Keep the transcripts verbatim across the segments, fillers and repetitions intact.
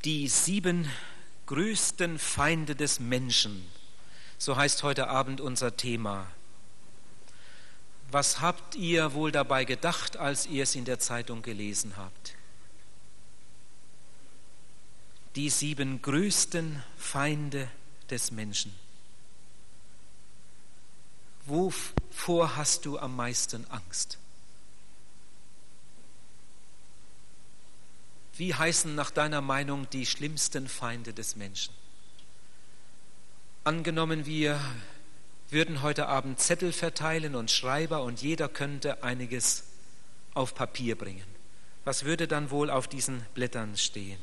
Die sieben größten Feinde des Menschen, so heißt heute Abend unser Thema. Was habt ihr wohl dabei gedacht, als ihr es in der Zeitung gelesen habt? Die sieben größten Feinde des Menschen. Wovor hast du am meisten Angst? Wie heißen nach deiner Meinung die schlimmsten Feinde des Menschen? Angenommen, wir würden heute Abend Zettel verteilen und Schreiber und jeder könnte einiges auf Papier bringen. Was würde dann wohl auf diesen Blättern stehen?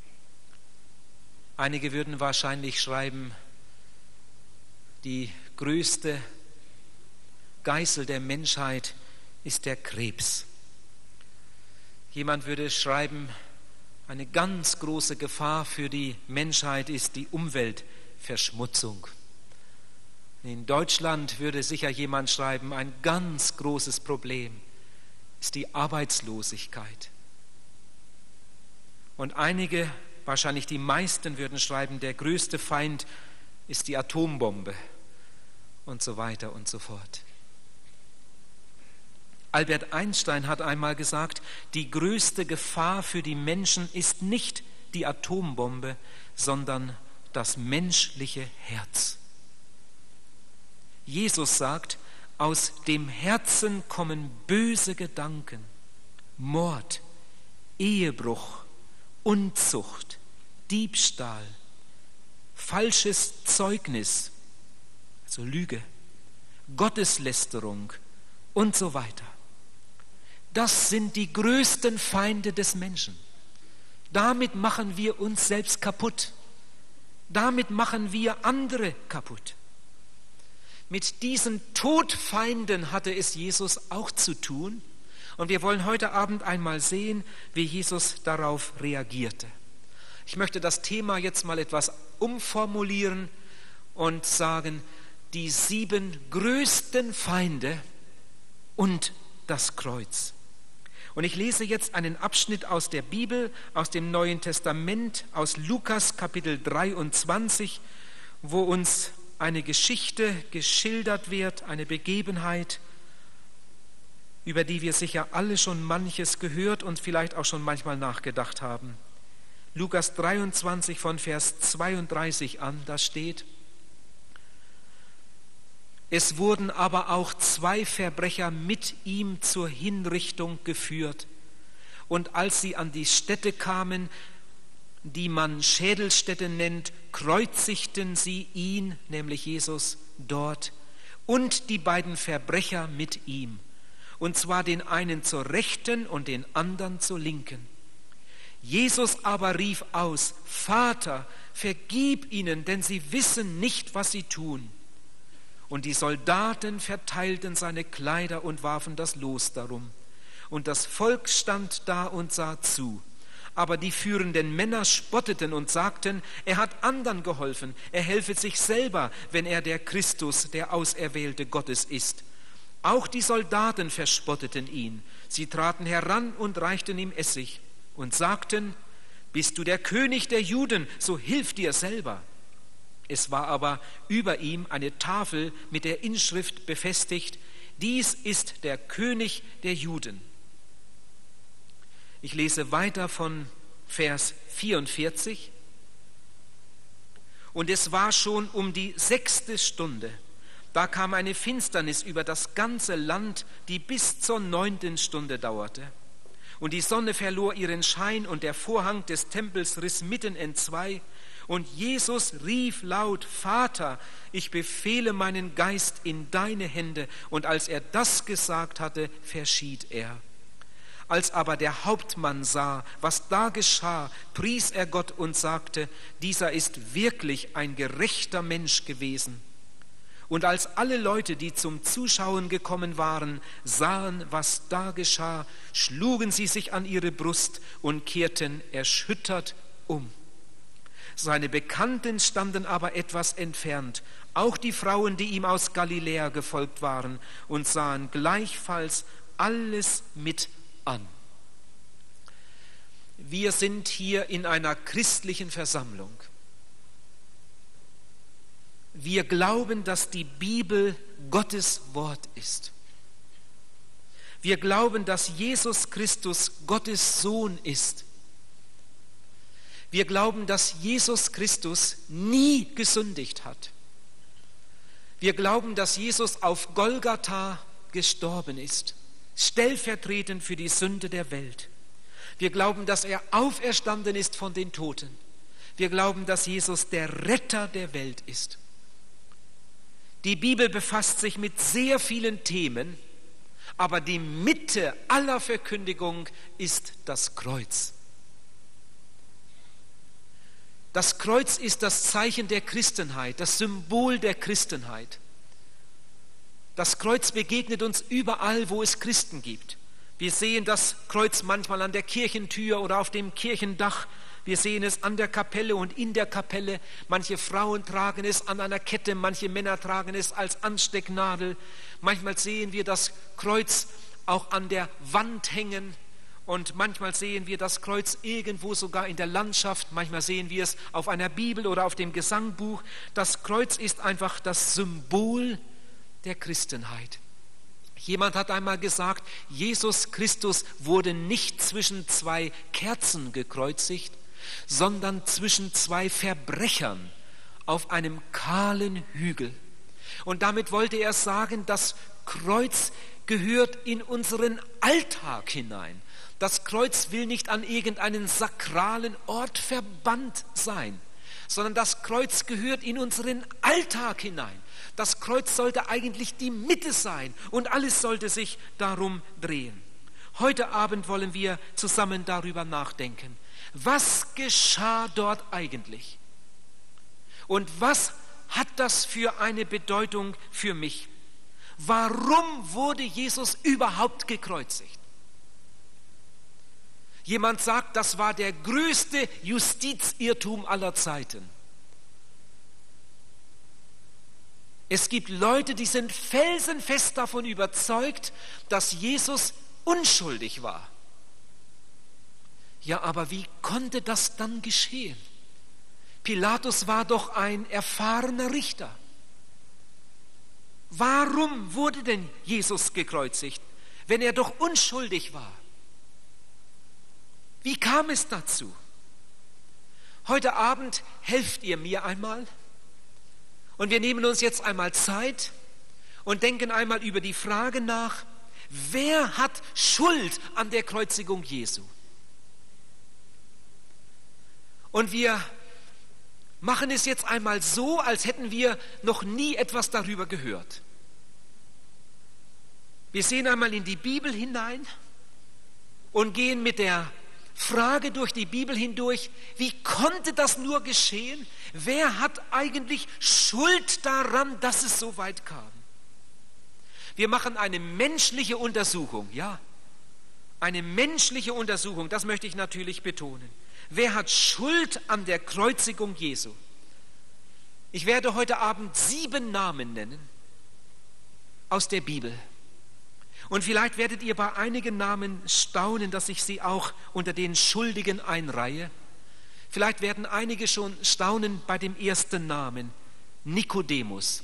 Einige würden wahrscheinlich schreiben, die größte Geißel der Menschheit ist der Krebs. Jemand würde schreiben, eine ganz große Gefahr für die Menschheit ist die Umweltverschmutzung. In Deutschland würde sicher jemand schreiben, ein ganz großes Problem ist die Arbeitslosigkeit. Und einige, wahrscheinlich die meisten, würden schreiben, der größte Feind ist die Atombombe und so weiter und so fort. Albert Einstein hat einmal gesagt, die größte Gefahr für die Menschen ist nicht die Atombombe, sondern das menschliche Herz. Jesus sagt, aus dem Herzen kommen böse Gedanken, Mord, Ehebruch, Unzucht, Diebstahl, falsches Zeugnis, also Lüge, Gotteslästerung und so weiter. Das sind die größten Feinde des Menschen. Damit machen wir uns selbst kaputt. Damit machen wir andere kaputt. Mit diesen Todfeinden hatte es Jesus auch zu tun. Und wir wollen heute Abend einmal sehen, wie Jesus darauf reagierte. Ich möchte das Thema jetzt mal etwas umformulieren und sagen, die sieben größten Feinde und das Kreuz. Und ich lese jetzt einen Abschnitt aus der Bibel, aus dem Neuen Testament, aus Lukas Kapitel dreiundzwanzig, wo uns eine Geschichte geschildert wird, eine Begebenheit, über die wir sicher alle schon manches gehört und vielleicht auch schon manchmal nachgedacht haben. Lukas dreiundzwanzig von Vers zweiunddreißig an, da steht: Es wurden aber auch zwei Verbrecher mit ihm zur Hinrichtung geführt. Und als sie an die Stätte kamen, die man Schädelstätte nennt, kreuzigten sie ihn, nämlich Jesus, dort und die beiden Verbrecher mit ihm. Und zwar den einen zur Rechten und den anderen zur Linken. Jesus aber rief aus: Vater, vergib ihnen, denn sie wissen nicht, was sie tun. Und die Soldaten verteilten seine Kleider und warfen das Los darum. Und das Volk stand da und sah zu. Aber die führenden Männer spotteten und sagten, er hat anderen geholfen, er helfe sich selber, wenn er der Christus, der Auserwählte Gottes ist. Auch die Soldaten verspotteten ihn. Sie traten heran und reichten ihm Essig und sagten, bist du der König der Juden, so hilf dir selber. Es war aber über ihm eine Tafel mit der Inschrift befestigt, dies ist der König der Juden. Ich lese weiter von Vers vierundvierzig. Und es war schon um die sechste Stunde. Da kam eine Finsternis über das ganze Land, die bis zur neunten Stunde dauerte. Und die Sonne verlor ihren Schein und der Vorhang des Tempels riss mitten entzwei. Und Jesus rief laut, Vater, ich befehle meinen Geist in deine Hände. Und als er das gesagt hatte, verschied er. Als aber der Hauptmann sah, was da geschah, pries er Gott und sagte, dieser ist wirklich ein gerechter Mensch gewesen. Und als alle Leute, die zum Zuschauen gekommen waren, sahen, was da geschah, schlugen sie sich an ihre Brust und kehrten erschüttert um. Seine Bekannten standen aber etwas entfernt, auch die Frauen, die ihm aus Galiläa gefolgt waren, und sahen gleichfalls alles mit an. wir sind hier in einer christlichen Versammlung. Wir glauben, dass die Bibel Gottes Wort ist. Wir glauben, dass Jesus Christus Gottes Sohn ist. Wir glauben, dass Jesus Christus nie gesündigt hat. Wir glauben, dass Jesus auf Golgatha gestorben ist, stellvertretend für die Sünde der Welt. Wir glauben, dass er auferstanden ist von den Toten. Wir glauben, dass Jesus der Retter der Welt ist. Die Bibel befasst sich mit sehr vielen Themen, aber die Mitte aller Verkündigung ist das Kreuz. Das Kreuz ist das Zeichen der Christenheit, das Symbol der Christenheit. Das Kreuz begegnet uns überall, wo es Christen gibt. Wir sehen das Kreuz manchmal an der Kirchentür oder auf dem Kirchendach. Wir sehen es an der Kapelle und in der Kapelle. Manche Frauen tragen es an einer Kette, manche Männer tragen es als Anstecknadel. Manchmal sehen wir das Kreuz auch an der Wand hängen. Und manchmal sehen wir das Kreuz irgendwo sogar in der Landschaft. Manchmal sehen wir es auf einer Bibel oder auf dem Gesangbuch. Das Kreuz ist einfach das Symbol der Christenheit. Jemand hat einmal gesagt, Jesus Christus wurde nicht zwischen zwei Kerzen gekreuzigt, sondern zwischen zwei Verbrechern auf einem kahlen Hügel. Und damit wollte er sagen, das Kreuz gehört in unseren Alltag hinein. Das Kreuz will nicht an irgendeinen sakralen Ort verbannt sein, sondern das Kreuz gehört in unseren Alltag hinein. Das Kreuz sollte eigentlich die Mitte sein und alles sollte sich darum drehen. Heute Abend wollen wir zusammen darüber nachdenken. Was geschah dort eigentlich? Und was hat das für eine Bedeutung für mich? Warum wurde Jesus überhaupt gekreuzigt? Jemand sagt, das war der größte Justizirrtum aller Zeiten. Es gibt Leute, die sind felsenfest davon überzeugt, dass Jesus unschuldig war. Ja, aber wie konnte das dann geschehen? Pilatus war doch ein erfahrener Richter. Warum wurde denn Jesus gekreuzigt, wenn er doch unschuldig war? Wie kam es dazu? Heute Abend helft ihr mir einmal und wir nehmen uns jetzt einmal Zeit und denken einmal über die Frage nach, wer hat Schuld an der Kreuzigung Jesu? Und wir machen es jetzt einmal so, als hätten wir noch nie etwas darüber gehört. Wir sehen einmal in die Bibel hinein und gehen mit der Frage durch die Bibel hindurch, wie konnte das nur geschehen? Wer hat eigentlich Schuld daran, dass es so weit kam? Wir machen eine menschliche Untersuchung, ja, eine menschliche Untersuchung, das möchte ich natürlich betonen. Wer hat Schuld an der Kreuzigung Jesu? Ich werde heute Abend sieben Namen nennen aus der Bibel. Und vielleicht werdet ihr bei einigen Namen staunen, dass ich sie auch unter den Schuldigen einreihe. Vielleicht werden einige schon staunen bei dem ersten Namen, Nikodemus.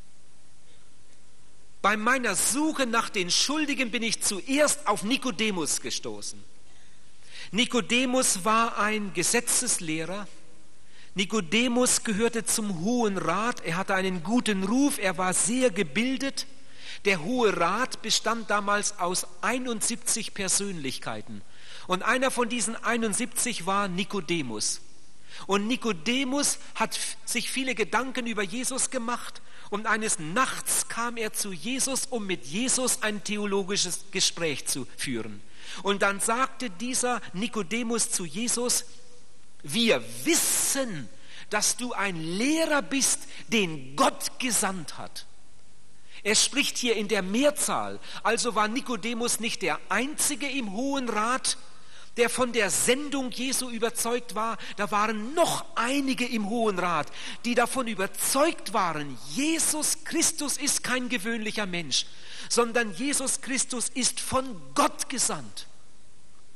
Bei meiner Suche nach den Schuldigen bin ich zuerst auf Nikodemus gestoßen. Nikodemus war ein Gesetzeslehrer. Nikodemus gehörte zum Hohen Rat. Er hatte einen guten Ruf, er war sehr gebildet. Der Hohe Rat bestand damals aus einundsiebzig Persönlichkeiten. Und einer von diesen einundsiebzig war Nikodemus. Und Nikodemus hat sich viele Gedanken über Jesus gemacht. Und eines Nachts kam er zu Jesus, um mit Jesus ein theologisches Gespräch zu führen. Und dann sagte dieser Nikodemus zu Jesus, wir wissen, dass du ein Lehrer bist, den Gott gesandt hat. Er spricht hier in der Mehrzahl, also war Nikodemus nicht der Einzige im Hohen Rat, der von der Sendung Jesu überzeugt war. Da waren noch einige im Hohen Rat, die davon überzeugt waren, Jesus Christus ist kein gewöhnlicher Mensch, sondern Jesus Christus ist von Gott gesandt.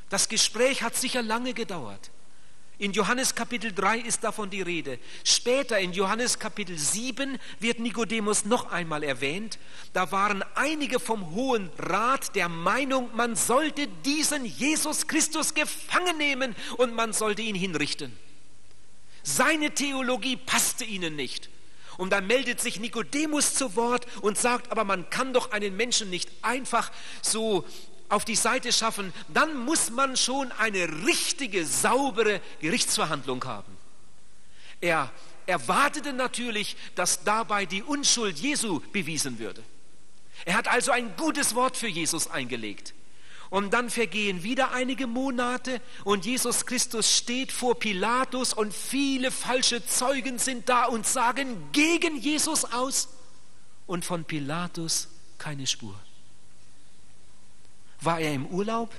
Das Gespräch hat sicher lange gedauert. In Johannes Kapitel drei ist davon die Rede. Später in Johannes Kapitel sieben wird Nikodemus noch einmal erwähnt. Da waren einige vom Hohen Rat der Meinung, man sollte diesen Jesus Christus gefangen nehmen und man sollte ihn hinrichten. Seine Theologie passte ihnen nicht. Und da meldet sich Nikodemus zu Wort und sagt, aber man kann doch einen Menschen nicht einfach so auf die Seite schaffen, dann muss man schon eine richtige, saubere Gerichtsverhandlung haben. Er erwartete natürlich, dass dabei die Unschuld Jesu bewiesen würde. Er hat also ein gutes Wort für Jesus eingelegt. Und dann vergehen wieder einige Monate und Jesus Christus steht vor Pilatus und viele falsche Zeugen sind da und sagen gegen Jesus aus und von Pilatus keine Spur. War er im Urlaub?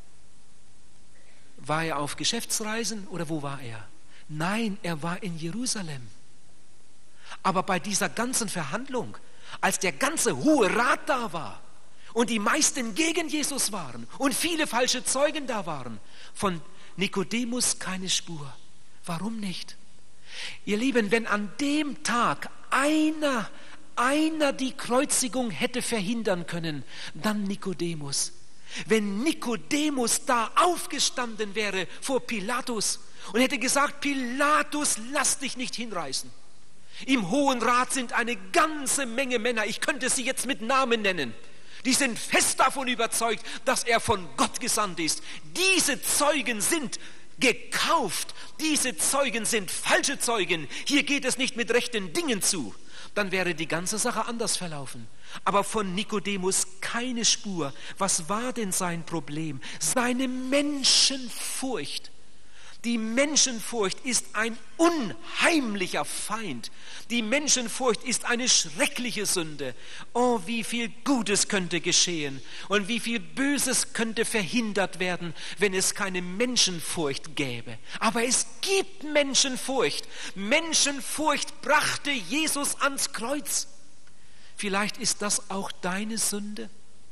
War er auf Geschäftsreisen oder wo war er? Nein, er war in Jerusalem. Aber bei dieser ganzen Verhandlung, als der ganze Hohe Rat da war und die meisten gegen Jesus waren und viele falsche Zeugen da waren, von Nikodemus keine Spur. Warum nicht? Ihr Lieben, wenn an dem Tag einer, einer die Kreuzigung hätte verhindern können, dann Nikodemus. Wenn Nikodemus da aufgestanden wäre vor Pilatus und hätte gesagt, Pilatus, lass dich nicht hinreißen. Im Hohen Rat sind eine ganze Menge Männer, ich könnte sie jetzt mit Namen nennen, die sind fest davon überzeugt, dass er von Gott gesandt ist. Diese Zeugen sind gekauft, diese Zeugen sind falsche Zeugen, hier geht es nicht mit rechten Dingen zu. Dann wäre die ganze Sache anders verlaufen. Aber von Nikodemus keine Spur. Was war denn sein Problem? Seine Menschenfurcht. Die Menschenfurcht ist ein unheimlicher Feind. Die Menschenfurcht ist eine schreckliche Sünde. Oh, wie viel Gutes könnte geschehen und wie viel Böses könnte verhindert werden, wenn es keine Menschenfurcht gäbe. Aber es gibt Menschenfurcht. Menschenfurcht brachte Jesus ans Kreuz. Vielleicht ist das auch deine Sünde.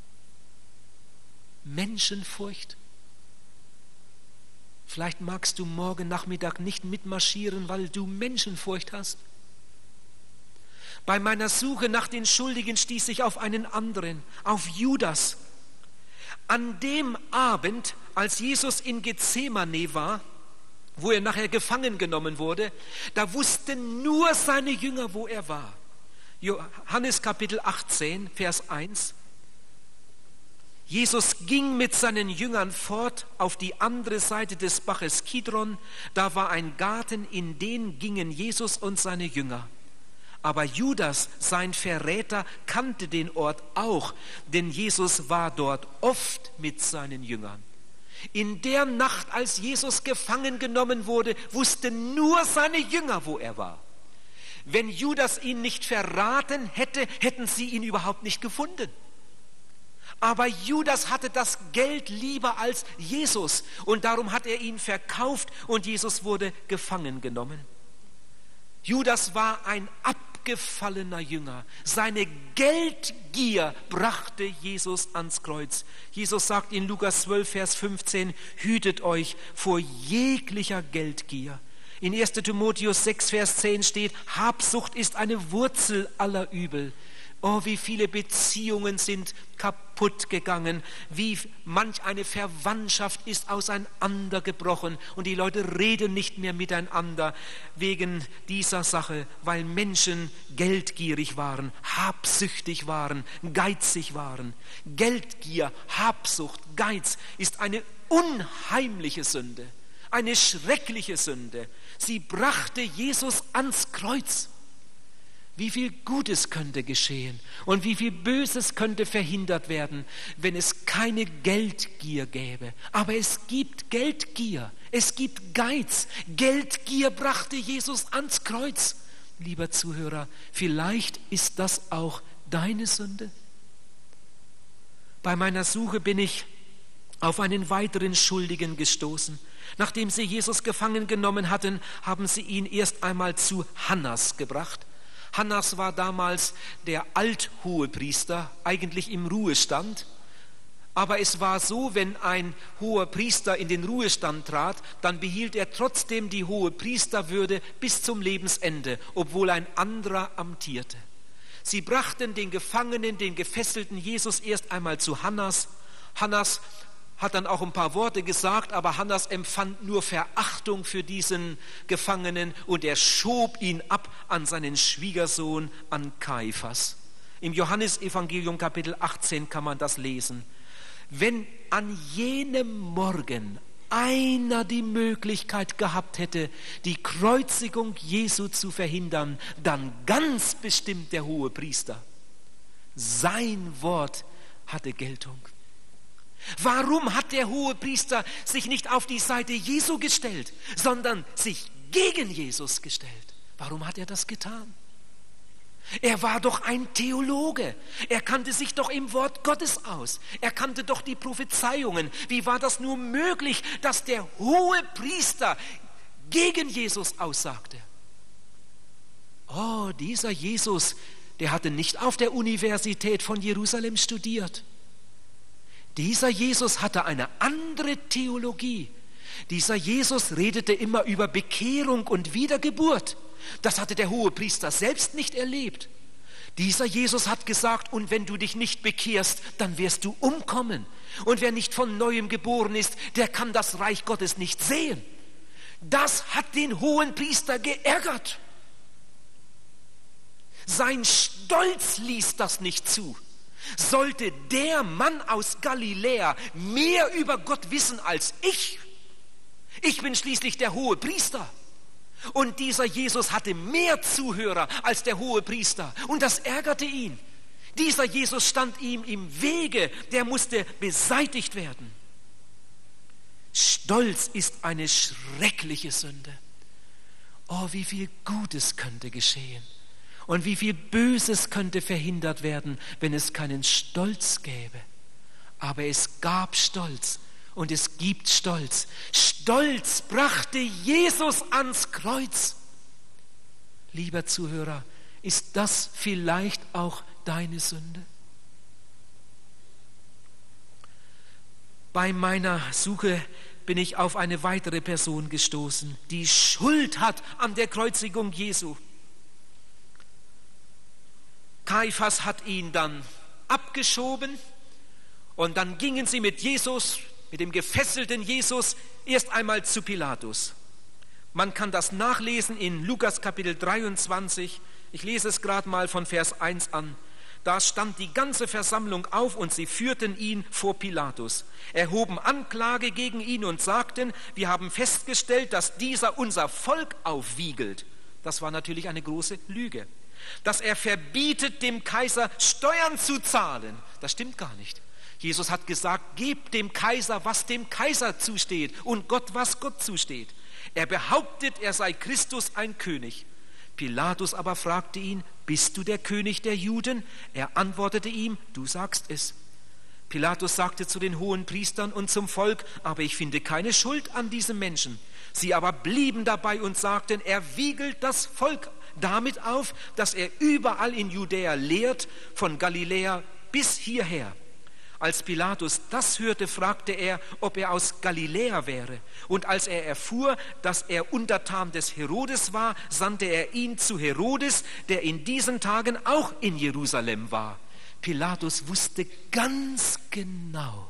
Menschenfurcht. Vielleicht magst du morgen Nachmittag nicht mitmarschieren, weil du Menschenfurcht hast. Bei meiner Suche nach den Schuldigen stieß ich auf einen anderen, auf Judas. An dem Abend, als Jesus in Gethsemane war, wo er nachher gefangen genommen wurde, da wussten nur seine Jünger, wo er war. Johannes Kapitel achtzehn, Vers eins. Jesus ging mit seinen Jüngern fort auf die andere Seite des Baches Kidron. Da war ein Garten, in den gingen Jesus und seine Jünger. Aber Judas, sein Verräter, kannte den Ort auch, denn Jesus war dort oft mit seinen Jüngern. In der Nacht, als Jesus gefangen genommen wurde, wussten nur seine Jünger, wo er war. Wenn Judas ihn nicht verraten hätte, hätten sie ihn überhaupt nicht gefunden. Aber Judas hatte das Geld lieber als Jesus und darum hat er ihn verkauft und Jesus wurde gefangen genommen. Judas war ein abgefallener Jünger. Seine Geldgier brachte Jesus ans Kreuz. Jesus sagt in Lukas zwölf, Vers fünfzehn, hütet euch vor jeglicher Geldgier. In erster Timotheus sechs, Vers zehn steht, Habsucht ist eine Wurzel aller Übel. Oh, wie viele Beziehungen sind kaputt gegangen, wie manch eine Verwandtschaft ist auseinandergebrochen und die Leute reden nicht mehr miteinander wegen dieser Sache, weil Menschen geldgierig waren, habsüchtig waren, geizig waren. Geldgier, Habsucht, Geiz ist eine unheimliche Sünde, eine schreckliche Sünde. Sie brachte Jesus ans Kreuz. Wie viel Gutes könnte geschehen und wie viel Böses könnte verhindert werden, wenn es keine Geldgier gäbe. Aber es gibt Geldgier, es gibt Geiz. Geldgier brachte Jesus ans Kreuz. Lieber Zuhörer, vielleicht ist das auch deine Sünde. Bei meiner Suche bin ich auf einen weiteren Schuldigen gestoßen. Nachdem sie Jesus gefangen genommen hatten, haben sie ihn erst einmal zu Hannas gebracht. Hannas war damals der Althohepriester, eigentlich im Ruhestand, Aber es war so, wenn ein hoher Priester in den Ruhestand trat, dann behielt er trotzdem die hohe Priesterwürde bis zum Lebensende, obwohl ein anderer amtierte. Sie brachten den Gefangenen, den gefesselten Jesus erst einmal zu Hannas. Hannas hat dann auch ein paar Worte gesagt, aber Hannas empfand nur Verachtung für diesen Gefangenen und er schob ihn ab an seinen Schwiegersohn, an Kaiphas. Im Johannesevangelium Kapitel achtzehn kann man das lesen. Wenn an jenem Morgen einer die Möglichkeit gehabt hätte, die Kreuzigung Jesu zu verhindern, dann ganz bestimmt der Hohepriester. Sein Wort hatte Geltung. Warum hat der Hohepriester sich nicht auf die Seite Jesu gestellt, sondern sich gegen Jesus gestellt? Warum hat er das getan? Er war doch ein Theologe. Er kannte sich doch im Wort Gottes aus. Er kannte doch die Prophezeiungen. Wie war das nur möglich, dass der Hohepriester gegen Jesus aussagte? Oh, dieser Jesus, der hatte nicht auf der Universität von Jerusalem studiert. Dieser Jesus hatte eine andere Theologie. Dieser Jesus redete immer über Bekehrung und Wiedergeburt. Das hatte der Hohepriester selbst nicht erlebt. Dieser Jesus hat gesagt, und wenn du dich nicht bekehrst, dann wirst du umkommen. Und wer nicht von Neuem geboren ist, der kann das Reich Gottes nicht sehen. Das hat den Hohenpriester geärgert. Sein Stolz ließ das nicht zu. Sollte der Mann aus Galiläa mehr über Gott wissen als ich? Ich bin schließlich der Hohepriester. Und dieser Jesus hatte mehr Zuhörer als der Hohepriester. Und das ärgerte ihn. Dieser Jesus stand ihm im Wege. Der musste beseitigt werden. Stolz ist eine schreckliche Sünde. Oh, wie viel Gutes könnte geschehen. Und wie viel Böses könnte verhindert werden, wenn es keinen Stolz gäbe. Aber es gab Stolz. Und es gibt Stolz. Stolz brachte Jesus ans Kreuz. Lieber Zuhörer, ist das vielleicht auch deine Sünde? Bei meiner Suche bin ich auf eine weitere Person gestoßen, die Schuld hat an der Kreuzigung Jesu. Kaiphas hat ihn dann abgeschoben und dann gingen sie mit Jesus, mit dem gefesselten Jesus, erst einmal zu Pilatus. Man kann das nachlesen in Lukas Kapitel dreiundzwanzig. Ich lese es gerade mal von Vers eins an. Da stand die ganze Versammlung auf und sie führten ihn vor Pilatus, erhoben Anklage gegen ihn und sagten, wir haben festgestellt, dass dieser unser Volk aufwiegelt. Das war natürlich eine große Lüge. Dass er verbietet, dem Kaiser Steuern zu zahlen. Das stimmt gar nicht. Jesus hat gesagt, gebt dem Kaiser, was dem Kaiser zusteht und Gott, was Gott zusteht. Er behauptet, er sei Christus, ein König. Pilatus aber fragte ihn, bist du der König der Juden? Er antwortete ihm, du sagst es. Pilatus sagte zu den Hohenpriestern und zum Volk, aber ich finde keine Schuld an diesem Menschen. Sie aber blieben dabei und sagten, er wiegelt das Volk damit auf, dass er überall in Judäa lehrt, von Galiläa bis hierher. Als Pilatus das hörte, fragte er, ob er aus Galiläa wäre. Und als er erfuhr, dass er Untertan des Herodes war, sandte er ihn zu Herodes, der in diesen Tagen auch in Jerusalem war. Pilatus wusste ganz genau,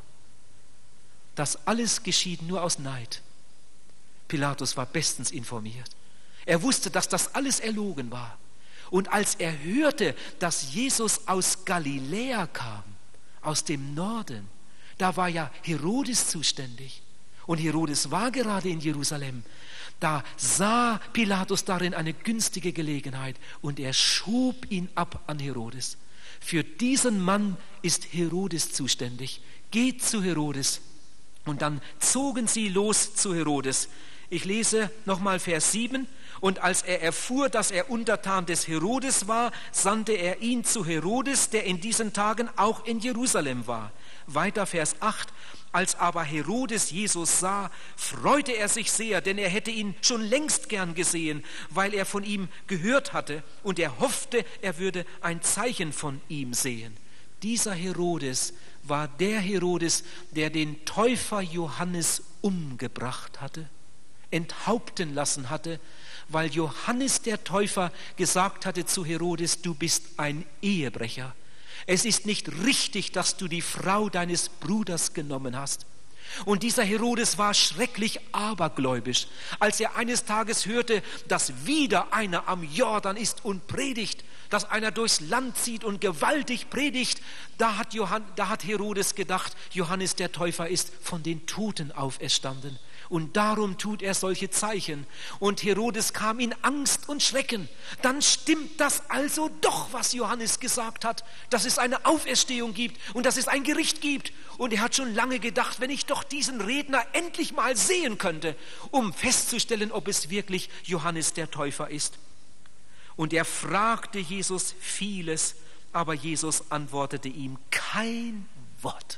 dass alles geschieht nur aus Neid. Pilatus war bestens informiert. Er wusste, dass das alles erlogen war. Und als er hörte, dass Jesus aus Galiläa kam, aus dem Norden, da war ja Herodes zuständig. Und Herodes war gerade in Jerusalem. Da sah Pilatus darin eine günstige Gelegenheit und er schob ihn ab an Herodes. Für diesen Mann ist Herodes zuständig. Geht zu Herodes. Und dann zogen sie los zu Herodes. Ich lese nochmal Vers sieben. Und als er erfuhr, dass er Untertan des Herodes war, sandte er ihn zu Herodes, der in diesen Tagen auch in Jerusalem war. Weiter Vers acht. Als aber Herodes Jesus sah, freute er sich sehr, denn er hätte ihn schon längst gern gesehen, weil er von ihm gehört hatte und er hoffte, er würde ein Zeichen von ihm sehen. Dieser Herodes war der Herodes, der den Täufer Johannes umgebracht hatte, enthaupten lassen hatte, weil Johannes der Täufer gesagt hatte zu Herodes, du bist ein Ehebrecher. Es ist nicht richtig, dass du die Frau deines Bruders genommen hast. Und dieser Herodes war schrecklich abergläubisch. Als er eines Tages hörte, dass wieder einer am Jordan ist und predigt, dass einer durchs Land zieht und gewaltig predigt, da hat, Johann, da hat Herodes gedacht, Johannes der Täufer ist von den Toten auferstanden. Und darum tut er solche Zeichen. Und Herodes kam in Angst und Schrecken. Dann stimmt das also doch, was Johannes gesagt hat, dass es eine Auferstehung gibt und dass es ein Gericht gibt. Und er hat schon lange gedacht, wenn ich doch diesen Redner endlich mal sehen könnte, um festzustellen, ob es wirklich Johannes der Täufer ist. Und er fragte Jesus vieles, aber Jesus antwortete ihm kein Wort.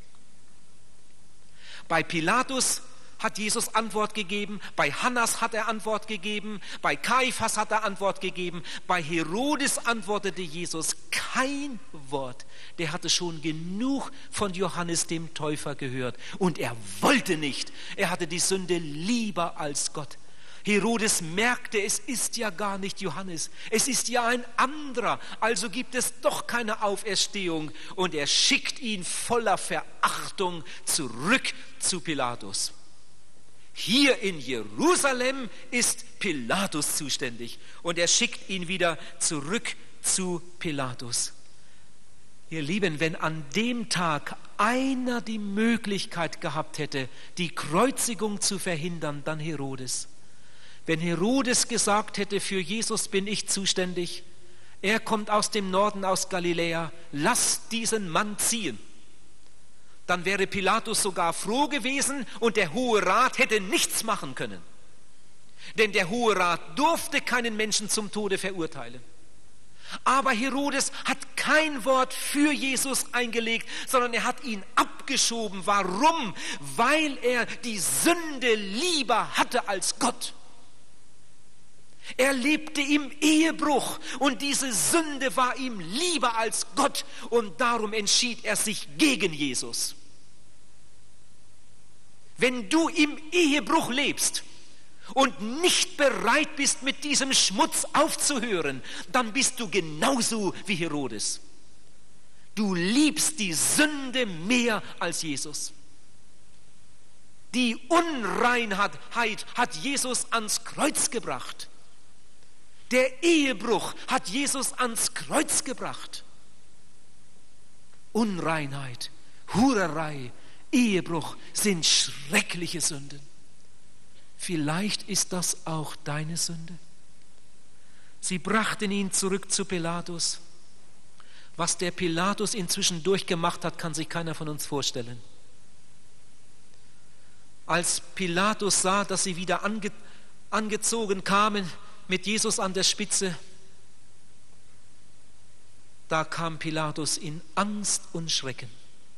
Bei Pilatus hat Jesus Antwort gegeben, bei Hannas hat er Antwort gegeben, bei Kaiphas hat er Antwort gegeben, bei Herodes antwortete Jesus kein Wort. Der hatte schon genug von Johannes dem Täufer gehört und er wollte nicht. Er hatte die Sünde lieber als Gott. Herodes merkte, es ist ja gar nicht Johannes, es ist ja ein anderer, also gibt es doch keine Auferstehung. Und er schickt ihn voller Verachtung zurück zu Pilatus. Hier in Jerusalem ist Pilatus zuständig und er schickt ihn wieder zurück zu Pilatus. Ihr Lieben, wenn an dem Tag einer die Möglichkeit gehabt hätte, die Kreuzigung zu verhindern, dann Herodes. Wenn Herodes gesagt hätte, für Jesus bin ich zuständig, er kommt aus dem Norden, aus Galiläa, lasst diesen Mann ziehen. Dann wäre Pilatus sogar froh gewesen und der Hohe Rat hätte nichts machen können. Denn der Hohe Rat durfte keinen Menschen zum Tode verurteilen. Aber Herodes hat kein Wort für Jesus eingelegt, sondern er hat ihn abgeschoben. Warum? Weil er die Sünde lieber hatte als Gott. Er lebte im Ehebruch und diese Sünde war ihm lieber als Gott und darum entschied er sich gegen Jesus. Wenn du im Ehebruch lebst und nicht bereit bist, mit diesem Schmutz aufzuhören, dann bist du genauso wie Herodes. Du liebst die Sünde mehr als Jesus. Die Unreinheit hat Jesus ans Kreuz gebracht. Der Ehebruch hat Jesus ans Kreuz gebracht. Unreinheit, Hurerei, Ehebruch sind schreckliche Sünden. Vielleicht ist das auch deine Sünde. Sie brachten ihn zurück zu Pilatus. Was der Pilatus inzwischen durchgemacht hat, kann sich keiner von uns vorstellen. Als Pilatus sah, dass sie wieder ange, angezogen kamen, mit Jesus an der Spitze, da kam Pilatus in Angst und Schrecken.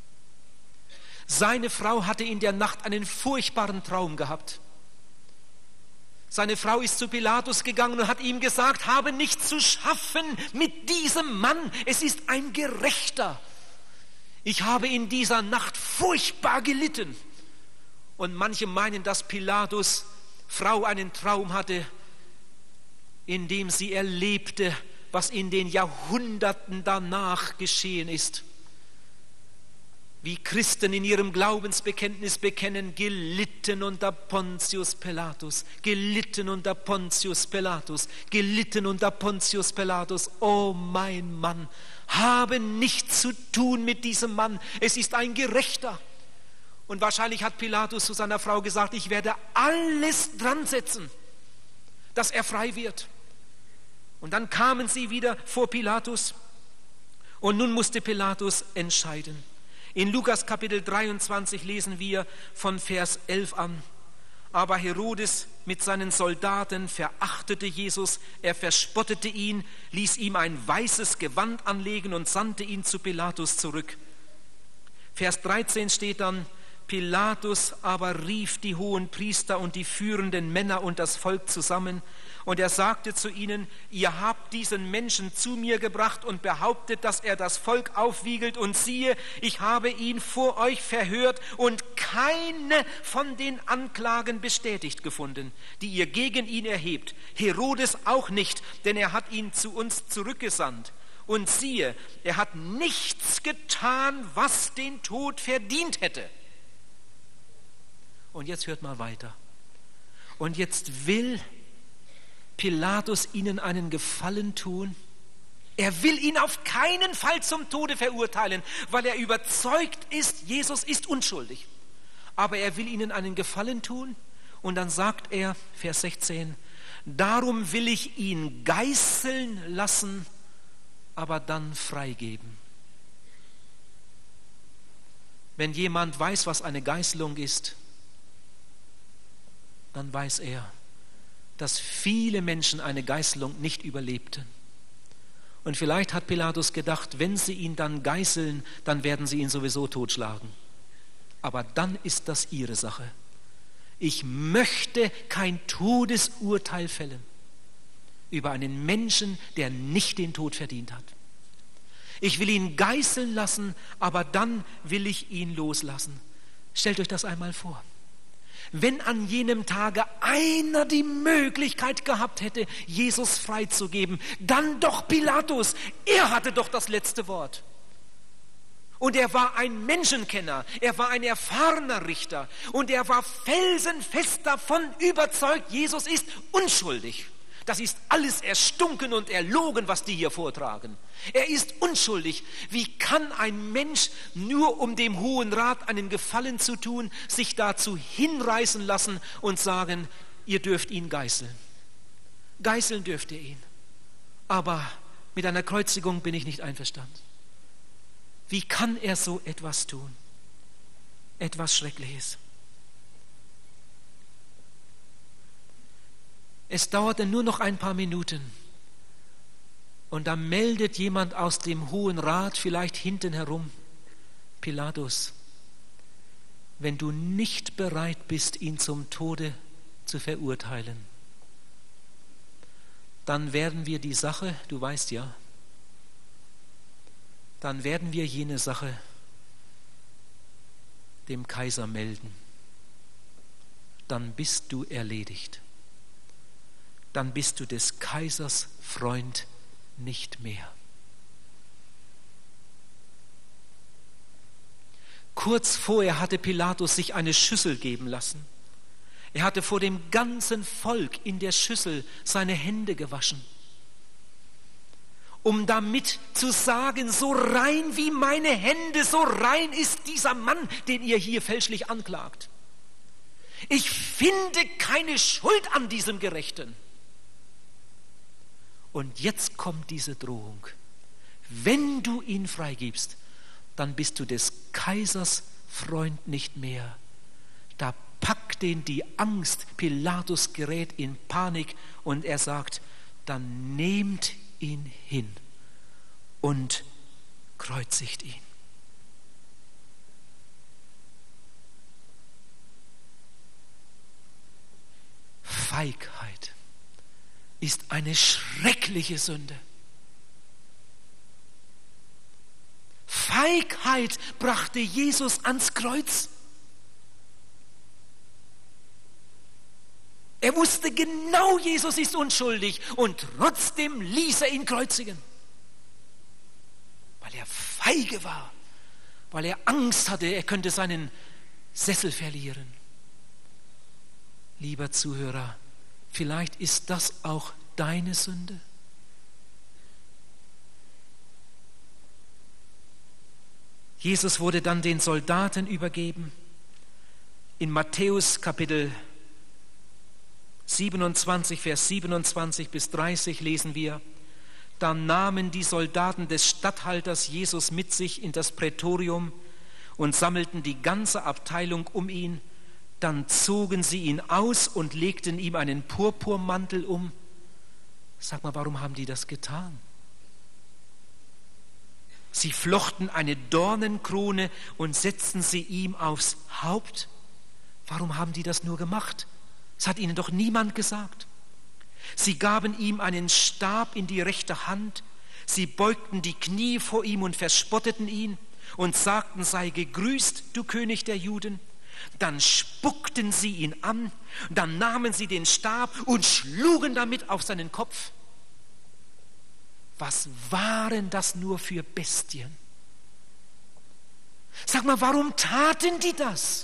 Seine Frau hatte in der Nacht einen furchtbaren Traum gehabt. Seine Frau ist zu Pilatus gegangen und hat ihm gesagt, habe nicht zu schaffen mit diesem Mann, es ist ein Gerechter. Ich habe in dieser Nacht furchtbar gelitten. Und manche meinen, dass Pilatus Frau einen Traum hatte, in dem sie erlebte, was in den Jahrhunderten danach geschehen ist. Wie Christen in ihrem Glaubensbekenntnis bekennen, gelitten unter Pontius Pilatus, gelitten unter Pontius Pilatus, gelitten unter Pontius Pilatus. Oh mein Mann, habe nichts zu tun mit diesem Mann, es ist ein Gerechter. Und wahrscheinlich hat Pilatus zu seiner Frau gesagt, ich werde alles dran setzen, dass er frei wird. Und dann kamen sie wieder vor Pilatus und nun musste Pilatus entscheiden. In Lukas Kapitel dreiundzwanzig lesen wir von Vers elf an. Aber Herodes mit seinen Soldaten verachtete Jesus, er verspottete ihn, ließ ihm ein weißes Gewand anlegen und sandte ihn zu Pilatus zurück. Vers dreizehn steht dann, Pilatus aber rief die Hohenpriester und die führenden Männer und das Volk zusammen, und er sagte zu ihnen: Ihr habt diesen Menschen zu mir gebracht und behauptet, dass er das Volk aufwiegelt, und siehe, ich habe ihn vor euch verhört und keine von den Anklagen bestätigt gefunden, die ihr gegen ihn erhebt. Herodes auch nicht, denn er hat ihn zu uns zurückgesandt. Und siehe, er hat nichts getan, was den Tod verdient hätte. Und jetzt hört mal weiter. Und jetzt will Pilatus ihnen einen Gefallen tun. Er will ihn auf keinen Fall zum Tode verurteilen, weil er überzeugt ist, Jesus ist unschuldig. Aber er will ihnen einen Gefallen tun. Und dann sagt er, Vers sechzehn, darum will ich ihn geißeln lassen, aber dann freigeben. Wenn jemand weiß, was eine Geißelung ist, dann weiß er, dass viele Menschen eine Geißelung nicht überlebten. Und vielleicht hat Pilatus gedacht, wenn sie ihn dann geißeln, dann werden sie ihn sowieso totschlagen. Aber dann ist das ihre Sache. Ich möchte kein Todesurteil fällen über einen Menschen, der nicht den Tod verdient hat. Ich will ihn geißeln lassen, aber dann will ich ihn loslassen. Stellt euch das einmal vor. Wenn an jenem Tage einer die Möglichkeit gehabt hätte, Jesus freizugeben, dann doch Pilatus. Er hatte doch das letzte Wort. Und er war ein Menschenkenner, er war ein erfahrener Richter und er war felsenfest davon überzeugt, Jesus ist unschuldig. Das ist alles erstunken und erlogen, was die hier vortragen. Er ist unschuldig. Wie kann ein Mensch, nur um dem Hohen Rat einen Gefallen zu tun, sich dazu hinreißen lassen und sagen, ihr dürft ihn geißeln. Geißeln dürft ihr ihn. Aber mit einer Kreuzigung bin ich nicht einverstanden. Wie kann er so etwas tun? Etwas Schreckliches. Es dauerte nur noch ein paar Minuten und da meldet jemand aus dem Hohen Rat, vielleicht hinten herum, Pilatus, wenn du nicht bereit bist, ihn zum Tode zu verurteilen, dann werden wir die Sache, du weißt ja, dann werden wir jene Sache dem Kaiser melden. Dann bist du erledigt. Dann bist du des Kaisers Freund nicht mehr. Kurz vorher hatte Pilatus sich eine Schüssel geben lassen. Er hatte vor dem ganzen Volk in der Schüssel seine Hände gewaschen, um damit zu sagen, so rein wie meine Hände, so rein ist dieser Mann, den ihr hier fälschlich anklagt. Ich finde keine Schuld an diesem Gerechten. Und jetzt kommt diese Drohung. Wenn du ihn freigibst, dann bist du des Kaisers Freund nicht mehr. Da packt ihn die Angst. Pilatus gerät in Panik und er sagt, dann nehmt ihn hin und kreuzigt ihn. Feigheit ist eine schreckliche Sünde. Feigheit brachte Jesus ans Kreuz. Er wusste genau, Jesus ist unschuldig und trotzdem ließ er ihn kreuzigen. Weil er feige war, weil er Angst hatte, er könnte seinen Sessel verlieren. Lieber Zuhörer, vielleicht ist das auch deine Sünde. Jesus wurde dann den Soldaten übergeben. In Matthäus Kapitel siebenundzwanzig, Vers siebenundzwanzig bis dreißig lesen wir, da nahmen die Soldaten des Statthalters Jesus mit sich in das Prätorium und sammelten die ganze Abteilung um ihn. Dann zogen sie ihn aus und legten ihm einen Purpurmantel um. Sag mal, warum haben die das getan? Sie flochten eine Dornenkrone und setzten sie ihm aufs Haupt. Warum haben die das nur gemacht? Das hat ihnen doch niemand gesagt. Sie gaben ihm einen Stab in die rechte Hand. Sie beugten die Knie vor ihm und verspotteten ihn und sagten, sei gegrüßt, du König der Juden. Dann spuckten sie ihn an, dann nahmen sie den Stab und schlugen damit auf seinen Kopf. Was waren das nur für Bestien? Sag mal, warum taten die das?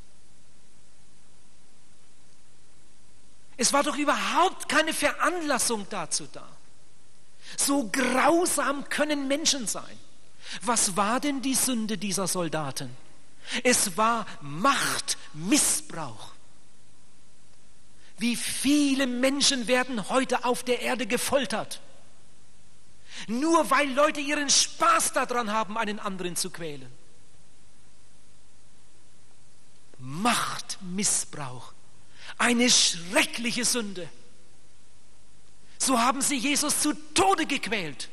Es war doch überhaupt keine Veranlassung dazu da. So grausam können Menschen sein. Was war denn die Sünde dieser Soldaten? Es war Machtmissbrauch. Wie viele Menschen werden heute auf der Erde gefoltert? Nur weil Leute ihren Spaß daran haben, einen anderen zu quälen. Machtmissbrauch. Eine schreckliche Sünde. So haben sie Jesus zu Tode gequält.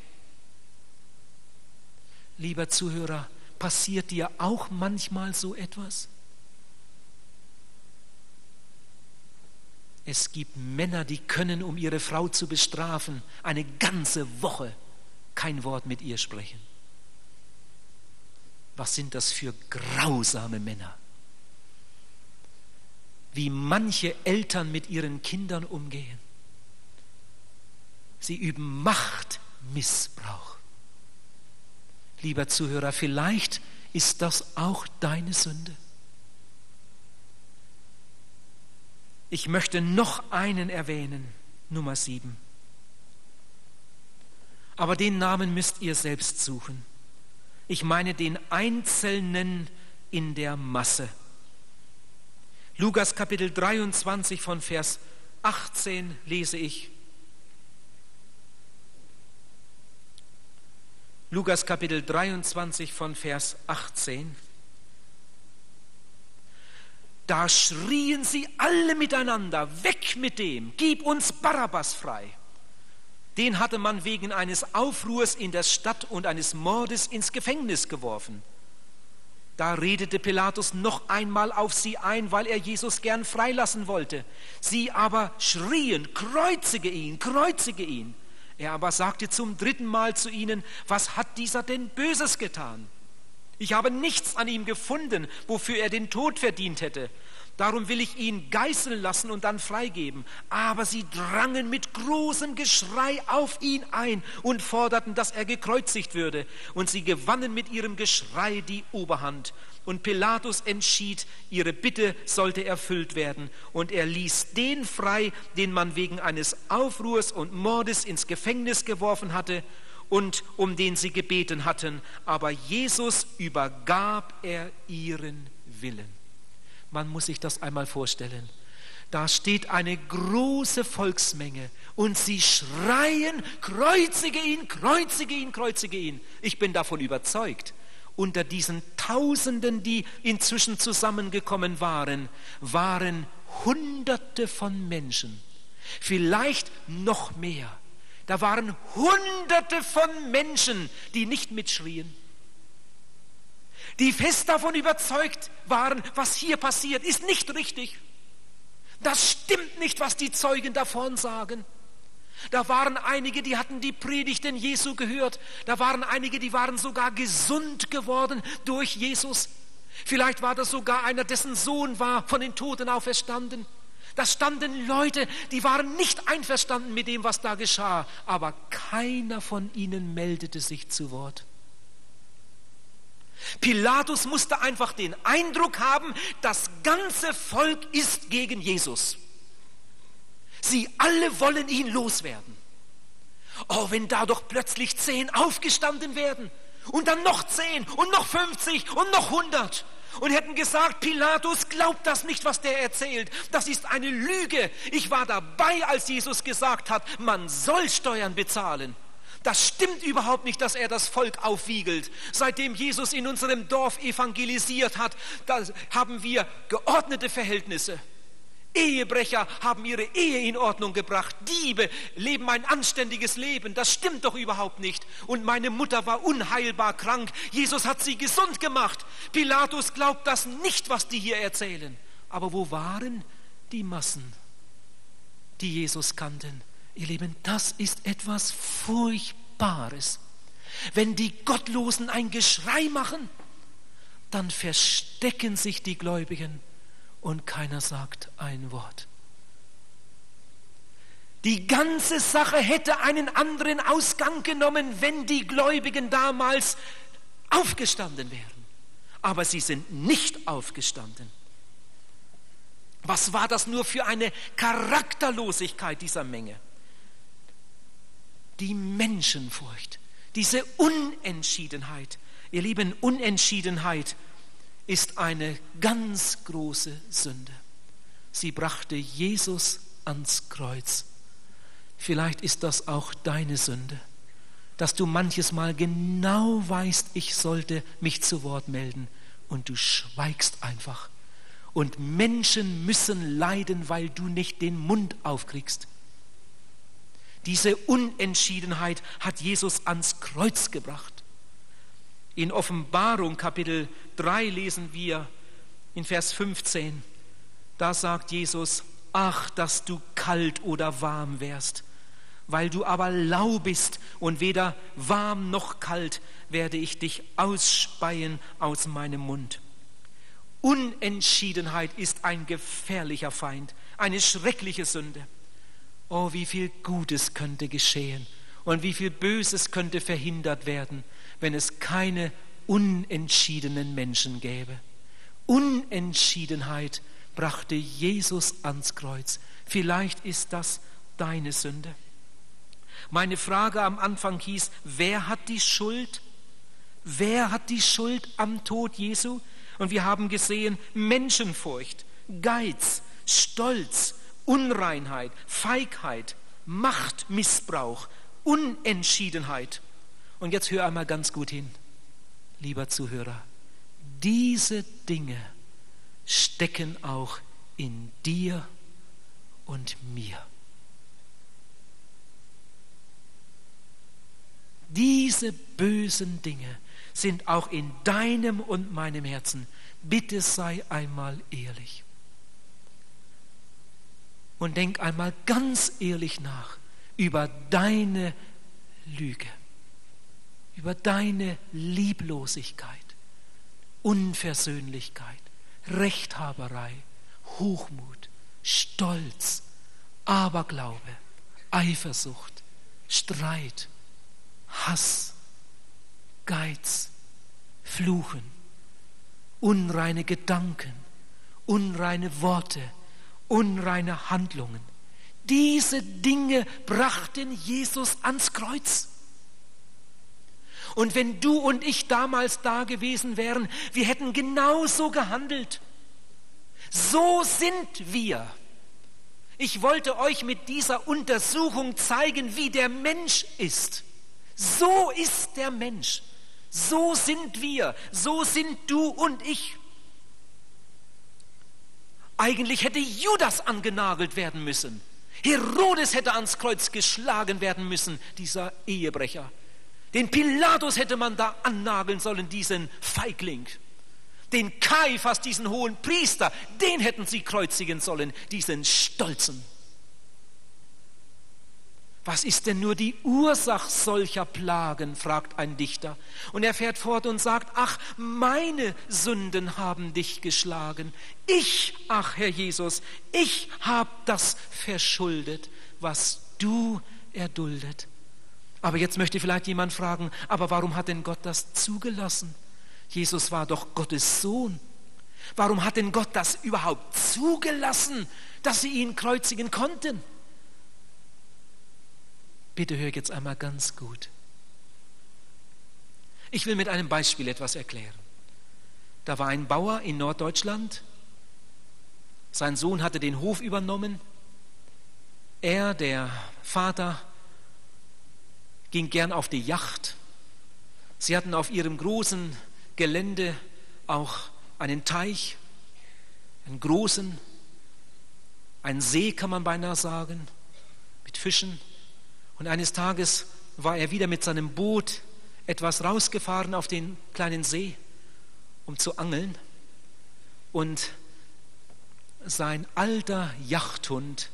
Lieber Zuhörer, passiert dir auch manchmal so etwas? Es gibt Männer, die können, um ihre Frau zu bestrafen, eine ganze Woche kein Wort mit ihr sprechen. Was sind das für grausame Männer? Wie manche Eltern mit ihren Kindern umgehen. Sie üben Machtmissbrauch. Lieber Zuhörer, vielleicht ist das auch deine Sünde. Ich möchte noch einen erwähnen, Nummer sieben. Aber den Namen müsst ihr selbst suchen. Ich meine den Einzelnen in der Masse. Lukas Kapitel dreiundzwanzig von Vers achtzehn lese ich. Lukas Kapitel dreiundzwanzig von Vers achtzehn. Da schrien sie alle miteinander, weg mit dem, gib uns Barabbas frei. Den hatte man wegen eines Aufruhrs in der Stadt und eines Mordes ins Gefängnis geworfen. Da redete Pilatus noch einmal auf sie ein, weil er Jesus gern freilassen wollte. Sie aber schrien, kreuzige ihn, kreuzige ihn. Er aber sagte zum dritten Mal zu ihnen, was hat dieser denn Böses getan? Ich habe nichts an ihm gefunden, wofür er den Tod verdient hätte. Darum will ich ihn geißeln lassen und dann freigeben. Aber sie drangen mit großem Geschrei auf ihn ein und forderten, dass er gekreuzigt würde. Und sie gewannen mit ihrem Geschrei die Oberhand. Und Pilatus entschied, ihre Bitte sollte erfüllt werden. Und er ließ den frei, den man wegen eines Aufruhrs und Mordes ins Gefängnis geworfen hatte und um den sie gebeten hatten. Aber Jesus übergab er ihren Willen. Man muss sich das einmal vorstellen. Da steht eine große Volksmenge und sie schreien, kreuzige ihn, kreuzige ihn, kreuzige ihn. Ich bin davon überzeugt, unter diesen Tausenden, die inzwischen zusammengekommen waren, waren Hunderte von Menschen, vielleicht noch mehr. Da waren Hunderte von Menschen, die nicht mitschrien, die fest davon überzeugt waren, was hier passiert, ist nicht richtig. Das stimmt nicht, was die Zeugen davon sagen. Da waren einige, die hatten die Predigten Jesu gehört. Da waren einige, die waren sogar gesund geworden durch Jesus. Vielleicht war das sogar einer, dessen Sohn war von den Toten auferstanden. Da standen Leute, die waren nicht einverstanden mit dem, was da geschah. Aber keiner von ihnen meldete sich zu Wort. Pilatus musste einfach den Eindruck haben, das ganze Volk ist gegen Jesus. Sie alle wollen ihn loswerden. Oh, wenn da doch plötzlich zehn aufgestanden wären und dann noch zehn und noch fünfzig und noch hundert und hätten gesagt, Pilatus glaubt das nicht, was der erzählt. Das ist eine Lüge. Ich war dabei, als Jesus gesagt hat, man soll Steuern bezahlen. Das stimmt überhaupt nicht, dass er das Volk aufwiegelt. Seitdem Jesus in unserem Dorf evangelisiert hat, da haben wir geordnete Verhältnisse. Ehebrecher haben ihre Ehe in Ordnung gebracht. Diebe leben ein anständiges Leben. Das stimmt doch überhaupt nicht. Und meine Mutter war unheilbar krank. Jesus hat sie gesund gemacht. Pilatus glaubt das nicht, was die hier erzählen. Aber wo waren die Massen, die Jesus kannten? Ihr Lieben, das ist etwas Furchtbares. Wenn die Gottlosen ein Geschrei machen, dann verstecken sich die Gläubigen und keiner sagt ein Wort. Die ganze Sache hätte einen anderen Ausgang genommen, wenn die Gläubigen damals aufgestanden wären. Aber sie sind nicht aufgestanden. Was war das nur für eine Charakterlosigkeit dieser Menge? Die Menschenfurcht, diese Unentschiedenheit. Ihr Lieben, Unentschiedenheit ist eine ganz große Sünde. Sie brachte Jesus ans Kreuz. Vielleicht ist das auch deine Sünde, dass du manches Mal genau weißt, ich sollte mich zu Wort melden und du schweigst einfach. Und Menschen müssen leiden, weil du nicht den Mund aufkriegst. Diese Unentschiedenheit hat Jesus ans Kreuz gebracht. In Offenbarung Kapitel drei lesen wir in Vers fünfzehn, da sagt Jesus, ach, dass du kalt oder warm wärst, weil du aber lau bist und weder warm noch kalt, werde ich dich ausspeien aus meinem Mund. Unentschiedenheit ist ein gefährlicher Feind, eine schreckliche Sünde. Oh, wie viel Gutes könnte geschehen und wie viel Böses könnte verhindert werden, wenn es keine unentschiedenen Menschen gäbe. Unentschiedenheit brachte Jesus ans Kreuz. Vielleicht ist das deine Sünde. Meine Frage am Anfang hieß, wer hat die Schuld? Wer hat die Schuld am Tod Jesu? Und wir haben gesehen, Menschenfurcht, Geiz, Stolz, Unreinheit, Feigheit, Machtmissbrauch, Unentschiedenheit. Und jetzt hör einmal ganz gut hin, lieber Zuhörer. Diese Dinge stecken auch in dir und mir. Diese bösen Dinge sind auch in deinem und meinem Herzen. Bitte sei einmal ehrlich. Und denk einmal ganz ehrlich nach über deine Lüge, über deine Lieblosigkeit, Unversöhnlichkeit, Rechthaberei, Hochmut, Stolz, Aberglaube, Eifersucht, Streit, Hass, Geiz, Fluchen, unreine Gedanken, unreine Worte, unreine Handlungen. Diese Dinge brachten Jesus ans Kreuz. Und wenn du und ich damals da gewesen wären, wir hätten genauso gehandelt. So sind wir. Ich wollte euch mit dieser Untersuchung zeigen, wie der Mensch ist. So ist der Mensch. So sind wir. So sind du und ich. Eigentlich hätte Judas angenagelt werden müssen. Herodes hätte ans Kreuz geschlagen werden müssen, dieser Ehebrecher. Den Pilatus hätte man da annageln sollen, diesen Feigling. Den Kaiphas, diesen hohen Priester, den hätten sie kreuzigen sollen, diesen Stolzen. Was ist denn nur die Ursache solcher Plagen, fragt ein Dichter. Und er fährt fort und sagt, ach, meine Sünden haben dich geschlagen. Ich, ach Herr Jesus, ich habe das verschuldet, was du erduldet. Aber jetzt möchte vielleicht jemand fragen, aber warum hat denn Gott das zugelassen? Jesus war doch Gottes Sohn. Warum hat denn Gott das überhaupt zugelassen, dass sie ihn kreuzigen konnten? Bitte hör jetzt einmal ganz gut. Ich will mit einem Beispiel etwas erklären. Da war ein Bauer in Norddeutschland. Sein Sohn hatte den Hof übernommen. Er, der Vater, ging gern auf die Yacht. Sie hatten auf ihrem großen Gelände auch einen Teich, einen großen. ein See, kann man beinahe sagen, mit Fischen. Und eines Tages war er wieder mit seinem Boot etwas rausgefahren auf den kleinen See, um zu angeln. Und sein alter Jachthund,